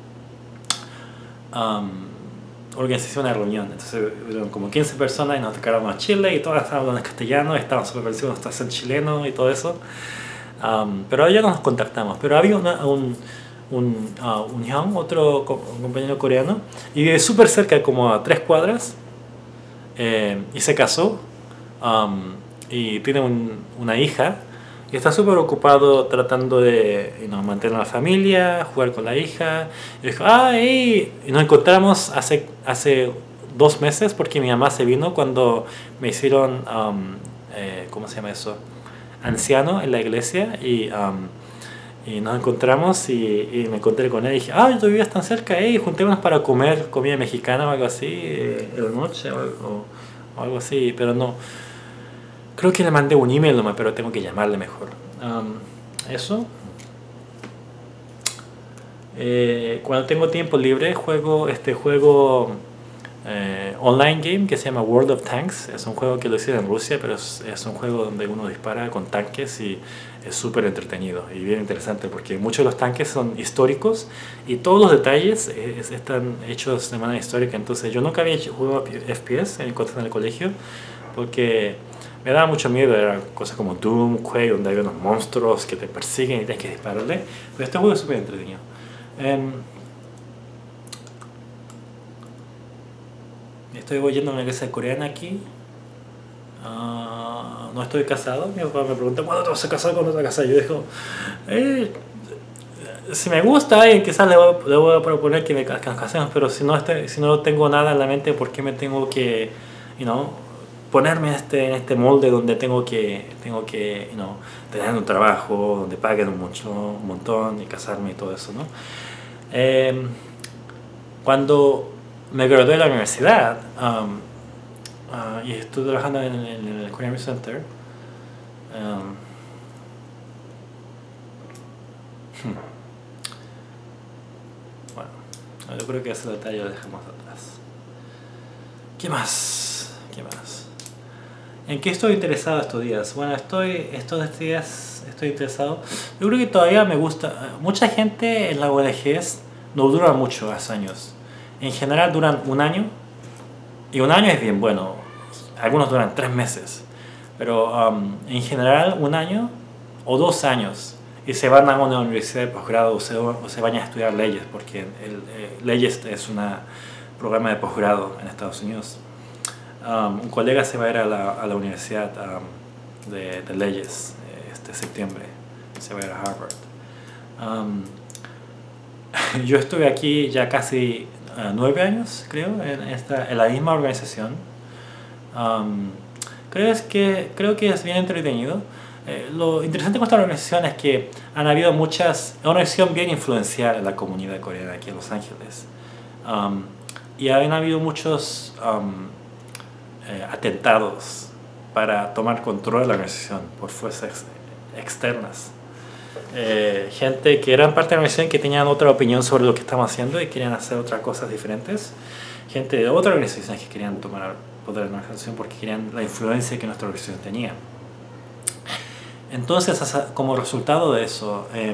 Um, organización una reunión, entonces eran como quince personas y nos tocaron a Chile y todas estaban hablando en castellano, estaban súper parecidos a nuestro acento chileno y todo eso. Um, pero ya nos contactamos, pero había una, un un, uh, un hyung, otro co un compañero coreano, y vive súper cerca, como a tres cuadras, eh, y se casó, um, y tiene un, una hija, y está súper ocupado tratando de, you know, mantener a la familia, jugar con la hija, y dijo, ah, hey. Y nos encontramos hace, hace dos meses, porque mi mamá se vino cuando me hicieron, um, eh, ¿cómo se llama eso? Anciano en la iglesia, y... Um, Y nos encontramos y, y me encontré con él y dije, ah, tú vivías tan cerca, hey, juntémonos para comer comida mexicana o algo así, eh, en la noche o, o, o algo así, pero no. Creo que le mandé un email nomás, pero tengo que llamarle mejor. Um, eso. Eh, cuando tengo tiempo libre juego este juego eh, online game que se llama World of Tanks. Es un juego que lo hice en Rusia, pero es, es un juego donde uno dispara con tanques y es súper entretenido y bien interesante porque muchos de los tanques son históricos y todos los detalles es, están hechos de manera histórica. Entonces yo nunca había hecho juego F P S en, en el colegio porque me daba mucho miedo. Eran cosas como Doom, Quake, donde hay unos monstruos que te persiguen y tienes que dispararle, pero este juego es súper entretenido. Um, estoy oyendo una iglesia coreana aquí. Uh, no estoy casado. Mi papá me pregunta ¿cuándo te vas a casar? ¿Cuándo te vas a casar? Yo digo, eh, si me gusta alguien quizás le voy, le voy a proponer que, me, que nos casemos, pero si no, este, si no tengo nada en la mente, ¿por qué me tengo que, you know, ponerme en este, en este molde donde tengo que, tengo que you know, tener un trabajo, donde paguen un, mucho, un montón y casarme y todo eso, ¿no? Eh, cuando me gradué de la universidad, um, Uh, y estuve trabajando en, en, en el Korean Youth Center. Um, hmm. Bueno, yo creo que ese detalle lo dejamos atrás. ¿Qué más? ¿Qué más? ¿En qué estoy interesado estos días? Bueno, estoy estos días estoy interesado. Yo creo que todavía me gusta. Mucha gente en la O N Gs no dura mucho, hace años. En general duran un año. Y un año es bien bueno, algunos duran tres meses, pero um, en general un año o dos años y se van a una universidad de posgrado o se, o se van a estudiar leyes, porque el, eh, leyes es un programa de posgrado en Estados Unidos. Um, un colega se va a ir a la, a la universidad um, de, de leyes este septiembre, se va a ir a Harvard. Um, yo estuve aquí ya casi Uh, nueve años, creo, en, esta, en la misma organización. Um, creo, es que, creo que es bien entretenido. Eh, lo interesante con esta organización es que han habido muchas... Es una organización bien influencial en la comunidad coreana aquí en Los Ángeles. Um, y han habido muchos um, eh, atentados para tomar control de la organización por fuerzas ex externas. Eh, gente que eran parte de la organización que tenían otra opinión sobre lo que estamos haciendo y querían hacer otras cosas diferentes. Gente de otra organización que querían tomar poder en la organización porque querían la influencia que nuestra organización tenía. Entonces, como resultado de eso, eh,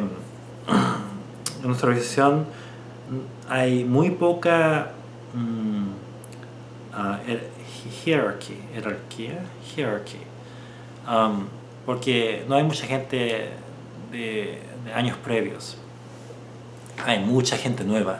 en nuestra organización hay muy poca um, uh, hierarchy, jerarquía, hierarchy, um, porque no hay mucha gente De, de años previos. Hay mucha gente nueva,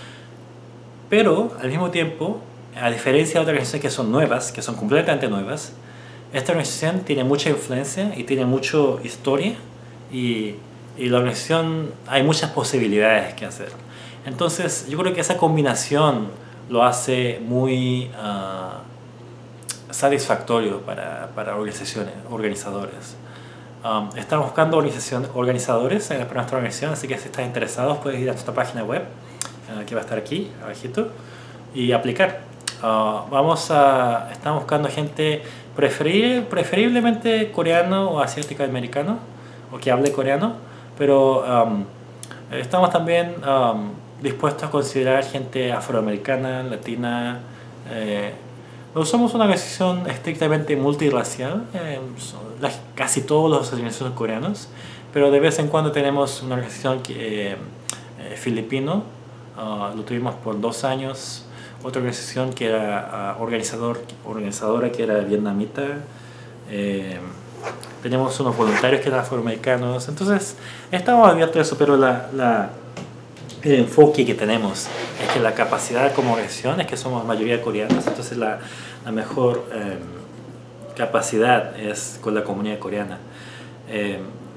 pero al mismo tiempo, a diferencia de otras organizaciones que son nuevas, que son completamente nuevas, esta organización tiene mucha influencia y tiene mucha historia y, y la organización hay muchas posibilidades que hacer. Entonces yo creo que esa combinación lo hace muy uh, satisfactorio para, para organizaciones, organizadores. Um, estamos buscando organizadores para nuestra organización, así que si estás interesado puedes ir a nuestra página web, uh, que va a estar aquí, abajito, y aplicar. Uh, vamos a, estamos buscando gente preferible, preferiblemente coreano o asiático americano, o que hable coreano, pero um, estamos también um, dispuestos a considerar gente afroamericana, latina. Eh, no somos una organización estrictamente multirracial, eh, son las- casi todos los organizaciones son coreanos, pero de vez en cuando tenemos una organización que, eh, eh, filipino, uh, lo tuvimos por dos años, otra organización que era uh, organizador, organizadora que era vietnamita, eh, tenemos unos voluntarios que eran afroamericanos, entonces estamos abiertos a eso, pero la, la, el enfoque que tenemos es que la capacidad como organización es que somos mayoría coreanos, entonces la, la mejor eh, capacidad es con la comunidad coreana. Eh,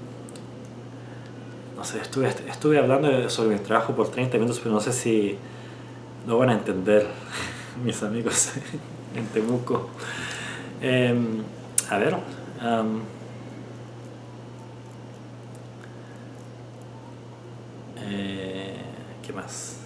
no sé, estuve, estuve hablando sobre mi trabajo por treinta minutos, pero no sé si lo van a entender mis amigos en Temuco. Eh, a ver, um, eh, ¿qué más?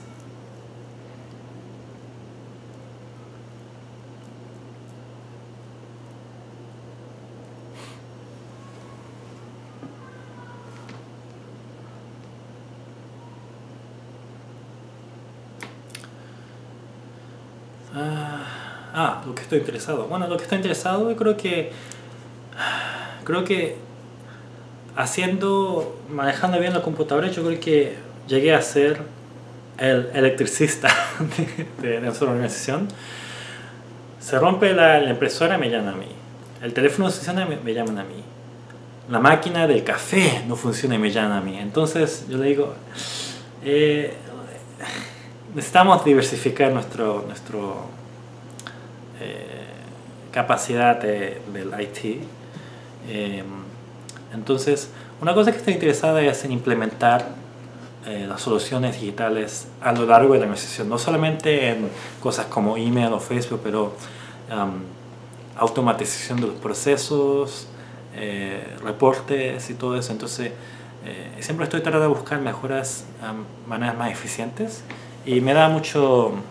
Ah, ah, lo que estoy interesado. Bueno, lo que estoy interesado, yo creo que creo que haciendo, manejando bien la computadora, yo creo que llegué a ser el electricista de, de nuestra organización. Se rompe la, la impresora, me llaman a mí. El teléfono no funciona, me, me llaman a mí. La máquina del café no funciona y me llaman a mí. Entonces yo le digo, eh, necesitamos diversificar nuestro, nuestro eh, capacidad de, del I T. Eh, entonces, una cosa que estoy interesada es en implementar eh, las soluciones digitales a lo largo de la organización, no solamente en cosas como email o Facebook, pero um, automatización de los procesos, eh, reportes y todo eso. Entonces, eh, siempre estoy tratando de buscar mejoras, um, maneras más eficientes, y me da mucho uh,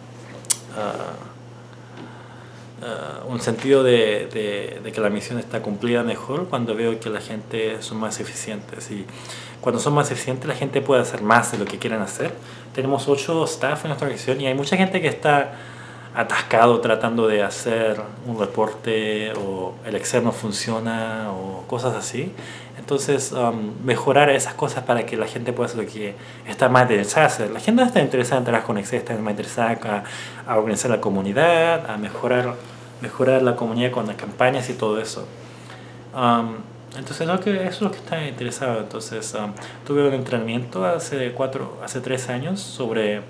uh, un sentido de, de, de que la misión está cumplida mejor cuando veo que la gente son más eficientes, y cuando son más eficientes la gente puede hacer más de lo que quieren hacer. Tenemos ocho staff en nuestra organización y hay mucha gente que está atascado tratando de hacer un reporte, o el Excel no funciona o cosas así. Entonces, um, mejorar esas cosas para que la gente pueda hacer lo que está más interesada en hacer. La gente no está interesada en trabajar con Excel, está más interesada a, a organizar la comunidad, a mejorar, mejorar la comunidad con las campañas y todo eso. Um, entonces, lo que, eso es lo que está interesado. Entonces, um, tuve un entrenamiento hace, cuatro, hace tres años sobre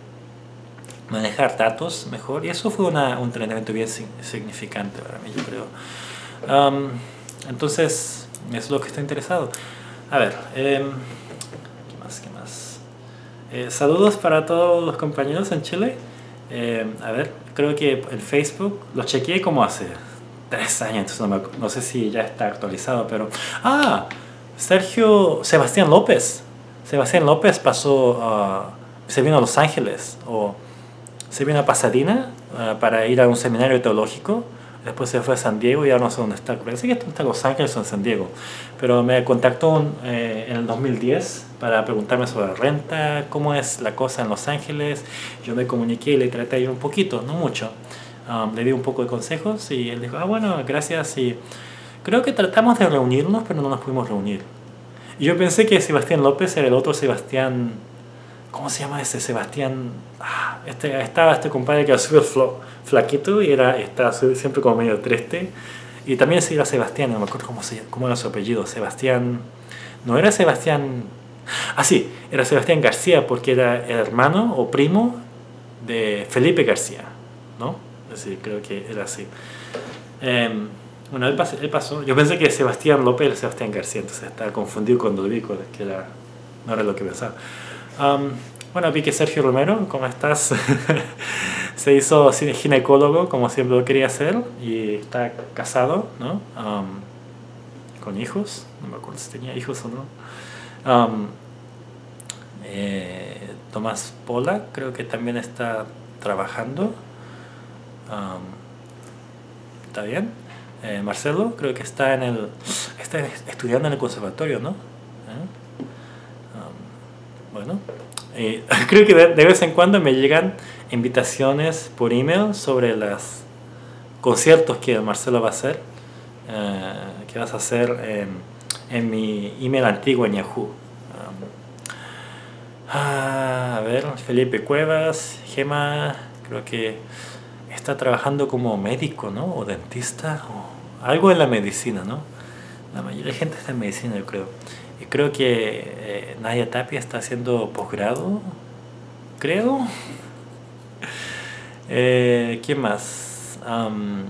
manejar datos mejor, y eso fue una, un entrenamiento bien significante para mí, yo creo. Um, entonces, eso es lo que estoy interesado. A ver, eh, ¿qué más? ¿Qué más? Eh, saludos para todos los compañeros en Chile. Eh, a ver, creo que en Facebook lo chequeé como hace tres años, entonces no, me, no sé si ya está actualizado, pero... ¡Ah! Sergio Sebastián López. Sebastián López pasó, uh, se vino a Los Ángeles, o se vino a Pasadena uh, para ir a un seminario teológico. Después se fue a San Diego y ahora no sé dónde está. Parece que está en Los Ángeles o en San Diego. Pero me contactó un, eh, en el dos mil diez para preguntarme sobre la renta, cómo es la cosa en Los Ángeles. Yo me comuniqué y le traté de ir un poquito, no mucho. Um, le di un poco de consejos y él dijo, ah, bueno, gracias. Y creo que tratamos de reunirnos, pero no nos pudimos reunir. Y yo pensé que Sebastián López era el otro Sebastián... ¿Cómo se llama ese? Sebastián... Ah, este, estaba este compadre que era súper flaquito y era, estaba siempre como medio triste. Y también se era Sebastián, no me acuerdo cómo, se, cómo era su apellido. Sebastián... No era Sebastián... Ah, sí, era Sebastián García, porque era el hermano o primo de Felipe García, ¿no? Es decir, creo que era así. Eh, bueno, él pasó, él pasó. Yo pensé que Sebastián López era Sebastián García, entonces estaba confundido cuando lo vi, que era, no era lo que pensaba. Um, bueno, vi que Sergio Romero, ¿cómo estás? Se hizo ginecólogo, como siempre lo quería hacer, y está casado, ¿no? Um, con hijos, no me acuerdo si tenía hijos o no. Um, eh, Tomás Pola creo que también está trabajando. Um, ¿Está bien? Eh, Marcelo, creo que está en el está estudiando en el conservatorio, ¿no? ¿Eh? Um, bueno, eh, creo que de, de vez en cuando me llegan invitaciones por email sobre los conciertos que Marcelo va a hacer, eh, que vas a hacer en, en mi email antiguo en Yahoo. Um, ah, a ver, Felipe Cuevas, Gema, creo que está trabajando como médico, ¿no? O dentista, o algo en la medicina, ¿no? La mayoría de gente está en medicina, yo creo. Y creo que eh, Nadia Tapia está haciendo posgrado, creo. Eh, ¿Quién más? Um,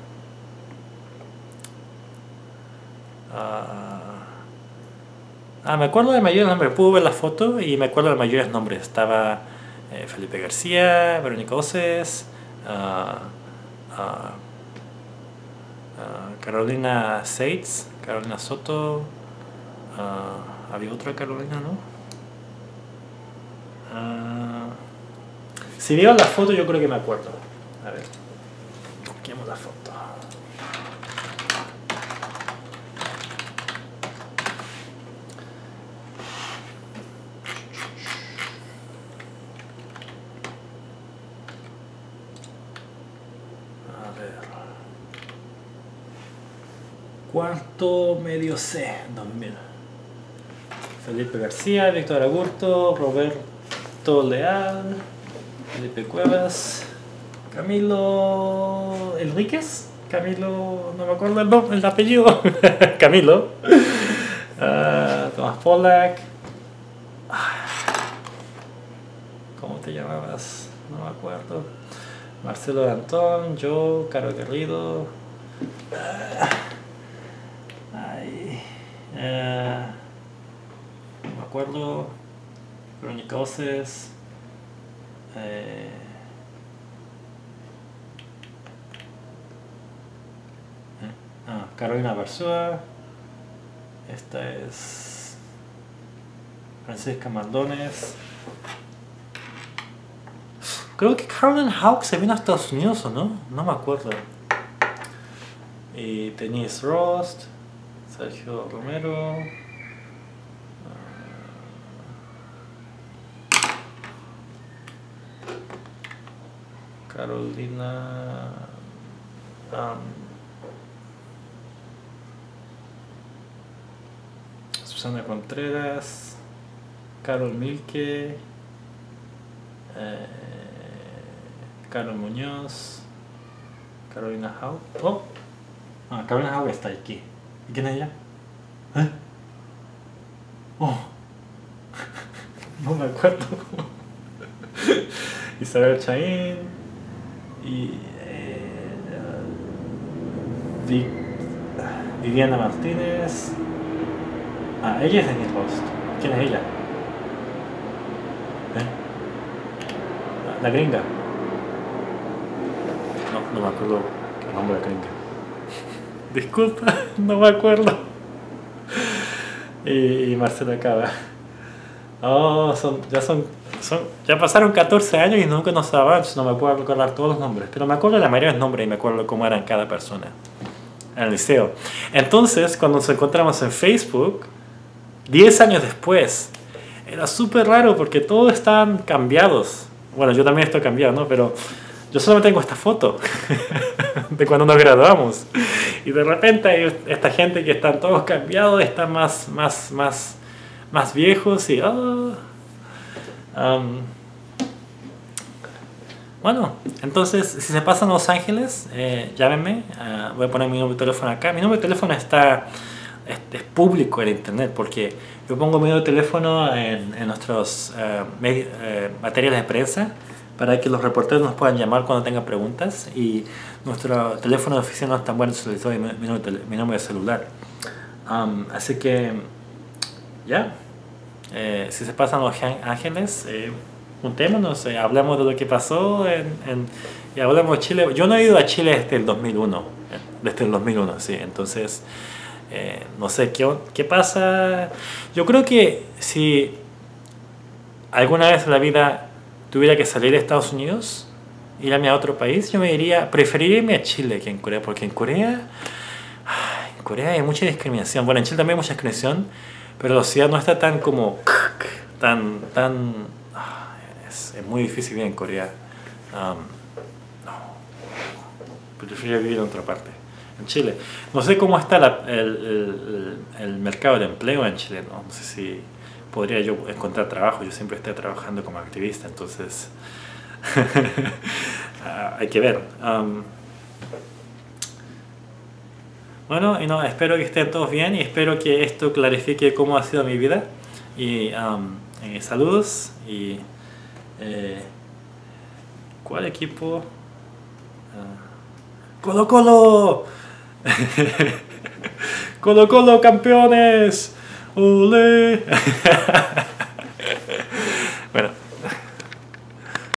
uh, ah, me acuerdo de mayores nombres. Pude ver la foto y me acuerdo de mayores nombres. Estaba eh, Felipe García, Verónica Oces, uh, uh, uh, Carolina Seitz, Carolina Soto. Uh, había otra Carolina, ¿no? Uh, si veo la foto, yo creo que me acuerdo. A ver, busquemos la foto. A ver. Cuarto medio C, dos mil. Felipe García, Víctor Agurto, Roberto Leal, Felipe Cuevas, Camilo Enríquez, Camilo, no me acuerdo el, nombre, el apellido, Camilo, uh, Tomás Pollack, ¿cómo te llamabas? No me acuerdo, Marcelo de Antón, yo, Caro Garrido, uh, ay, uh, no me acuerdo, Verónica Oces, eh, ah, Carolina Barzúa, esta es Francisca Maldones. Creo que Carolyn Hawk se vino a Estados Unidos, ¿o no? No me acuerdo. Y Denise Rost, Sergio Romero, Carolina, um, Susana Contreras, Carol Milke, eh, Carol Muñoz, Carolina Hau. Oh, ah, Carolina Hau está aquí. ¿Y quién es ella? ¿Eh? Oh, no me acuerdo. Isabel Chaín y eh, Vi, Viviana Martínez. Ah, ella es Denise Rost. ¿Quién es ella? ¿Eh? La, la gringa. No, no me acuerdo el nombre de la gringa. Disculpa, no me acuerdo. Y, y Marcela Cava. Oh, son, ya son, son, ya pasaron catorce años y nunca nos avanzamos, no me puedo recordar todos los nombres, pero me acuerdo de la mayoría de los nombres y me acuerdo cómo eran cada persona en el liceo. Entonces, cuando nos encontramos en Facebook, diez años después, era súper raro porque todos estaban cambiados. Bueno, yo también estoy cambiado, ¿no? Pero yo solo tengo esta foto de cuando nos graduamos. Y de repente hay esta gente que están todos cambiados, están más, más, más... más viejos y oh, um, bueno, entonces si se pasan a Los Ángeles, eh, llámenme, uh, voy a poner mi número de teléfono acá. Mi número de teléfono está es, es público en internet porque yo pongo mi número de teléfono en, en nuestros uh, medios, uh, materiales de prensa para que los reporteros nos puedan llamar cuando tengan preguntas, y nuestro teléfono de oficina no es tan bueno, se les doy mi, mi, número, de, mi número de celular. Um, así que ya, eh, si se pasan a Los Ángeles, eh, juntémonos, eh, hablamos de lo que pasó en, en, y hablamos de Chile. Yo no he ido a Chile desde el dos mil uno, eh, desde el dos mil uno, sí, entonces eh, no sé qué, qué pasa. Yo creo que si alguna vez en la vida tuviera que salir de Estados Unidos, irme a otro país, yo me iría, preferiría irme a Chile que en Corea, porque en Corea, en Corea hay mucha discriminación. Bueno, en Chile también hay mucha discriminación, pero la sociedad no está tan como, tan, tan, es, es muy difícil vivir en Corea. Um, no, preferiría vivir en otra parte. En Chile. No sé cómo está la, el, el, el mercado de empleo en Chile, ¿no? No sé si podría yo encontrar trabajo. Yo siempre estoy trabajando como activista, entonces hay que ver. Um, bueno, y no, espero que estén todos bien y espero que esto clarifique cómo ha sido mi vida. Y um, eh, saludos y eh, ¿cuál equipo? Uh, ¡Colo Colo! Colo Colo campeones. ¡Ole!